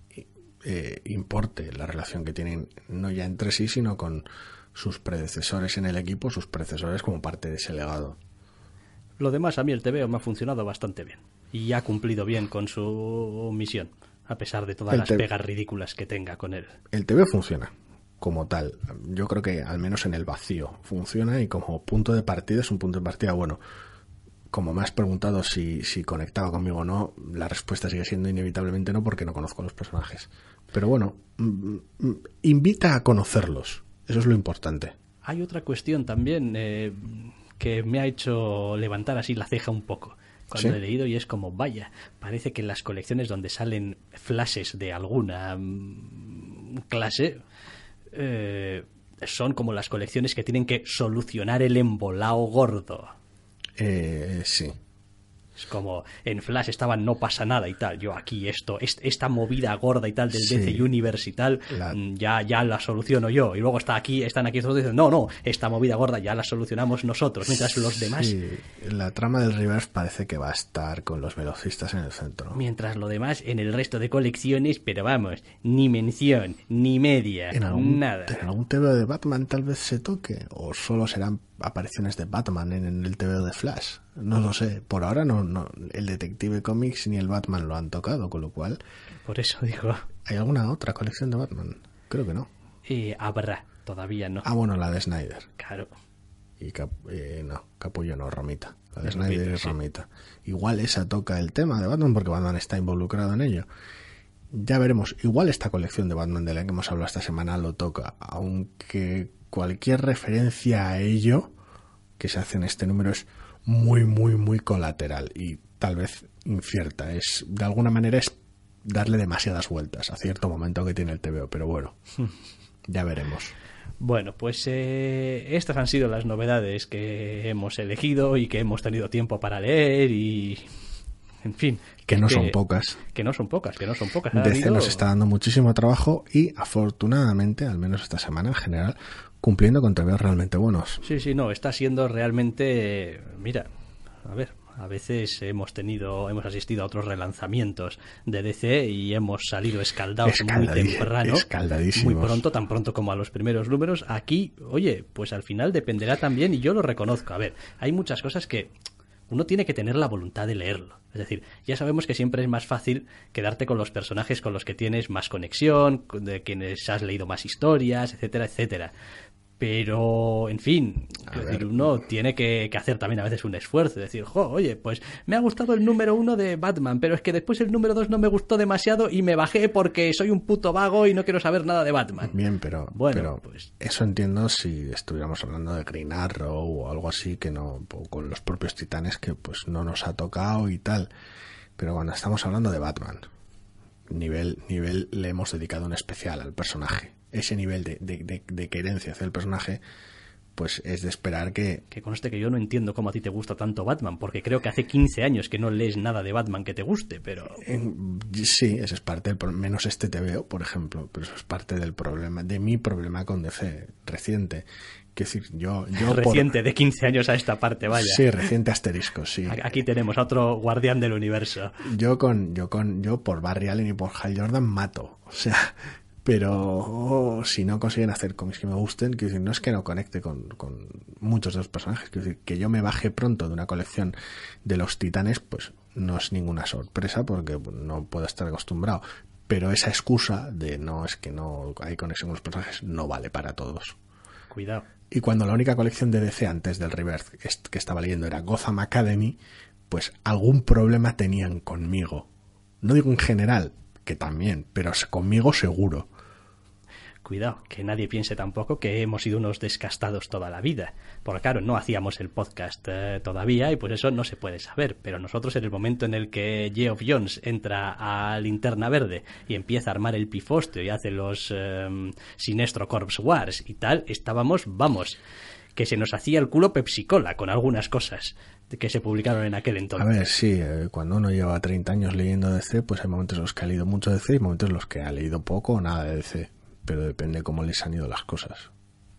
B: eh, importe la relación que tienen, no ya entre sí, sino con sus predecesores en el equipo, sus predecesores como parte de ese legado.
A: Lo demás, a mí el tebeo me ha funcionado bastante bien y ha cumplido bien con su misión, a pesar de todas el las te... pegas ridículas que tenga con él.
B: El tebeo funciona como tal. Yo creo que al menos en el vacío funciona, y como punto de partida es un punto de partida bueno. Como me has preguntado si, si conectaba conmigo o no, la respuesta sigue siendo inevitablemente no, porque no conozco a los personajes. Pero bueno, invita a conocerlos. Eso es lo importante.
A: Hay otra cuestión también... Eh... que me ha hecho levantar así la ceja un poco cuando ¿Sí? he leído, y es como, vaya, parece que en las colecciones donde salen flashes de alguna mmm, clase eh, son como las colecciones que tienen que solucionar el embolao gordo.
B: Eh, sí.
A: Es como en Flash estaban no pasa nada y tal. Yo aquí esto, est- esta movida gorda y tal del
B: Sí.
A: D C Universe y tal,
B: La-
A: ya, ya la soluciono yo. Y luego está aquí, están aquí estos dicen, no, no, esta movida gorda ya la solucionamos nosotros. Mientras los demás,
B: Sí, la trama del Reverse parece que va a estar con los velocistas en el centro.
A: mientras lo demás en el resto de colecciones, pero vamos, ni mención, ni media,
B: ¿En algún,
A: nada.
B: ¿En algún T V O de Batman tal vez se toque? ¿O solo serán apariciones de Batman en, en el T V O de Flash? No lo sé. Por ahora no, no, el Detective Comics ni el Batman lo han tocado, con lo cual...
A: Por eso digo,
B: ¿Hay alguna otra colección de Batman? Creo que no.
A: eh, habrá, todavía no.
B: Ah, bueno, la de Snyder.
A: Claro.
B: Y Cap- eh, no, Capullo no, Romita. La de
A: Es
B: Snyder
A: Romita,
B: es
A: sí.
B: Romita. Igual esa toca el tema de Batman porque Batman está involucrado en ello. Ya veremos. Igual esta colección de Batman de la que hemos hablado esta semana lo toca, aunque cualquier referencia a ello que se hace en este número es muy, muy, muy colateral y tal vez incierta. Es, de alguna manera es darle demasiadas vueltas a cierto momento que tiene el T V O, pero bueno, ya veremos.
A: Bueno, pues eh, estas han sido las novedades que hemos elegido y que hemos tenido tiempo para leer y... En fin.
B: Que no son pocas.
A: Que no son pocas, que no son pocas. Ha
B: D C
A: habido-
B: nos está dando muchísimo trabajo y afortunadamente, al menos esta semana en general, cumpliendo con T V Os realmente buenos.
A: Sí, sí, no, está siendo realmente... Mira, a ver, a veces hemos tenido, hemos asistido a otros relanzamientos de D C y hemos salido escaldados muy
B: Escaldadi-
A: temprano,
B: escaldadísimos.
A: muy pronto, tan pronto como a los primeros números. Aquí, oye, pues al final dependerá también, y yo lo reconozco. A ver, hay muchas cosas que uno tiene que tener la voluntad de leerlo. Es decir, ya sabemos que siempre es más fácil quedarte con los personajes con los que tienes más conexión, con- de quienes has leído más historias, etcétera, etcétera. Pero, en fin,
B: A
A: es
B: ver.
A: decir, uno tiene que, que hacer también a veces un esfuerzo. Decir, jo, oye, pues me ha gustado el número uno de Batman, pero es que después el número dos no me gustó demasiado y me bajé porque soy un puto vago y no quiero saber nada de Batman.
B: Bien, pero,
A: Bueno,
B: pero
A: pues-
B: eso entiendo si estuviéramos hablando de Green Arrow o algo así, que no, o con los propios titanes que pues no nos ha tocado y tal. Pero cuando estamos hablando de Batman, nivel, nivel le hemos dedicado un especial al personaje. Ese nivel de, de, de, de querencia hacia el personaje, pues es de esperar que...
A: Que conste que yo no entiendo cómo a ti te gusta tanto Batman, porque creo que hace quince años que no lees nada de Batman que te guste, pero...
B: en- sí, ese es parte del pro- menos este T V O, por ejemplo, pero eso es parte del problema, de mi problema con D C reciente. Quiero decir, yo... yo por-
A: Reciente, de quince años a esta parte, vaya.
B: Sí, reciente asterisco, sí.
A: Aquí tenemos a otro guardián del universo.
B: Yo con, yo con, yo por Barry Allen y por Hal Jordan mato. O sea, pero oh, si no consiguen hacer cómics que me gusten, quiero decir, no es que no conecte con, con muchos de los personajes, quiero decir, que yo me baje pronto de una colección de los Titanes, pues no es ninguna sorpresa porque no puedo estar acostumbrado. Pero esa excusa de no, es que no hay conexión con los personajes, no vale para todos.
A: Cuidado.
B: Y cuando la única colección de D C antes del Rebirth est- que estaba leyendo era Gotham Academy, pues algún problema tenían conmigo. No digo en general, que también, pero s- conmigo seguro.
A: Cuidado, que nadie piense tampoco que hemos sido unos descastados toda la vida. Porque claro, no hacíamos el podcast eh, todavía y pues eso no se puede saber. Pero nosotros en el momento en el que Geoff Jones entra a Linterna Verde y empieza a armar el pifostio y hace los eh, Sinestro Corps Wars y tal, estábamos, vamos, que se nos hacía el culo Pepsi-Cola con algunas cosas que se publicaron en aquel
B: A
A: entonces.
B: ver, sí, eh, cuando uno lleva treinta años leyendo D C, pues hay momentos en los que ha leído mucho D C y momentos en los que ha leído poco o nada de D C. Pero depende cómo les han ido las cosas.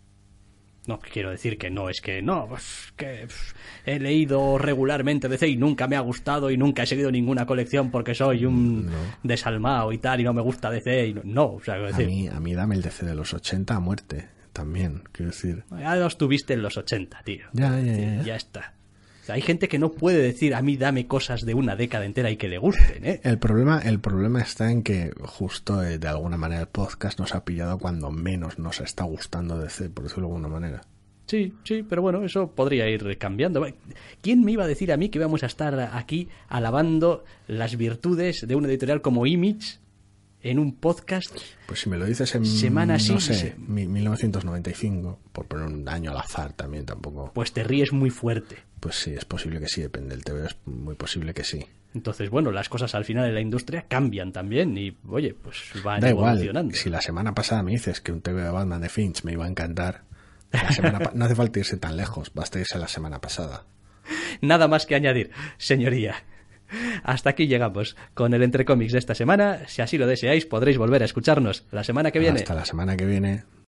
A: No, quiero decir que no, es que no, pues, que pf, he leído regularmente D C y nunca me ha gustado y nunca he seguido ninguna colección porque soy un
B: No.
A: desalmado y tal y no me gusta D C y no, no, o sea, quiero
B: A
A: decir,
B: mí, a mí dame el D C de los ochenta a muerte, también, quiero decir.
A: ya los tuviste en los ochenta, tío.
B: Ya, ya, ya, ya.
A: Ya está. O sea, hay gente que no puede decir a mí dame cosas de una década entera y que le gusten, ¿eh?
B: El problema, el problema está en que justo eh, de alguna manera el podcast nos ha pillado cuando menos nos está gustando D C, por decirlo de alguna manera.
A: Sí, sí, pero bueno, eso podría ir cambiando. ¿Quién me iba a decir a mí que íbamos a estar aquí alabando las virtudes de una editorial como Image en un podcast?
B: Pues si me lo dices en,
A: Semana sí,
B: no sé,
A: se-
B: mi- mil novecientos noventa y cinco, por poner un año al azar también tampoco,
A: Pues te ríes muy fuerte.
B: pues sí, es posible que sí, depende del T V, es muy posible que sí.
A: Entonces, bueno, las cosas al final en la industria cambian también y, oye, pues van
B: Da igual,
A: evolucionando.
B: si la semana pasada me dices que un T V de Batman de Finch me iba a encantar, la semana pa- no hace falta irse tan lejos, basta irse a la semana pasada.
A: Nada más que añadir, señoría. Hasta aquí llegamos con el Entre Cómics de esta semana. Si así lo deseáis, podréis volver a escucharnos la semana que viene.
B: Hasta la semana que viene.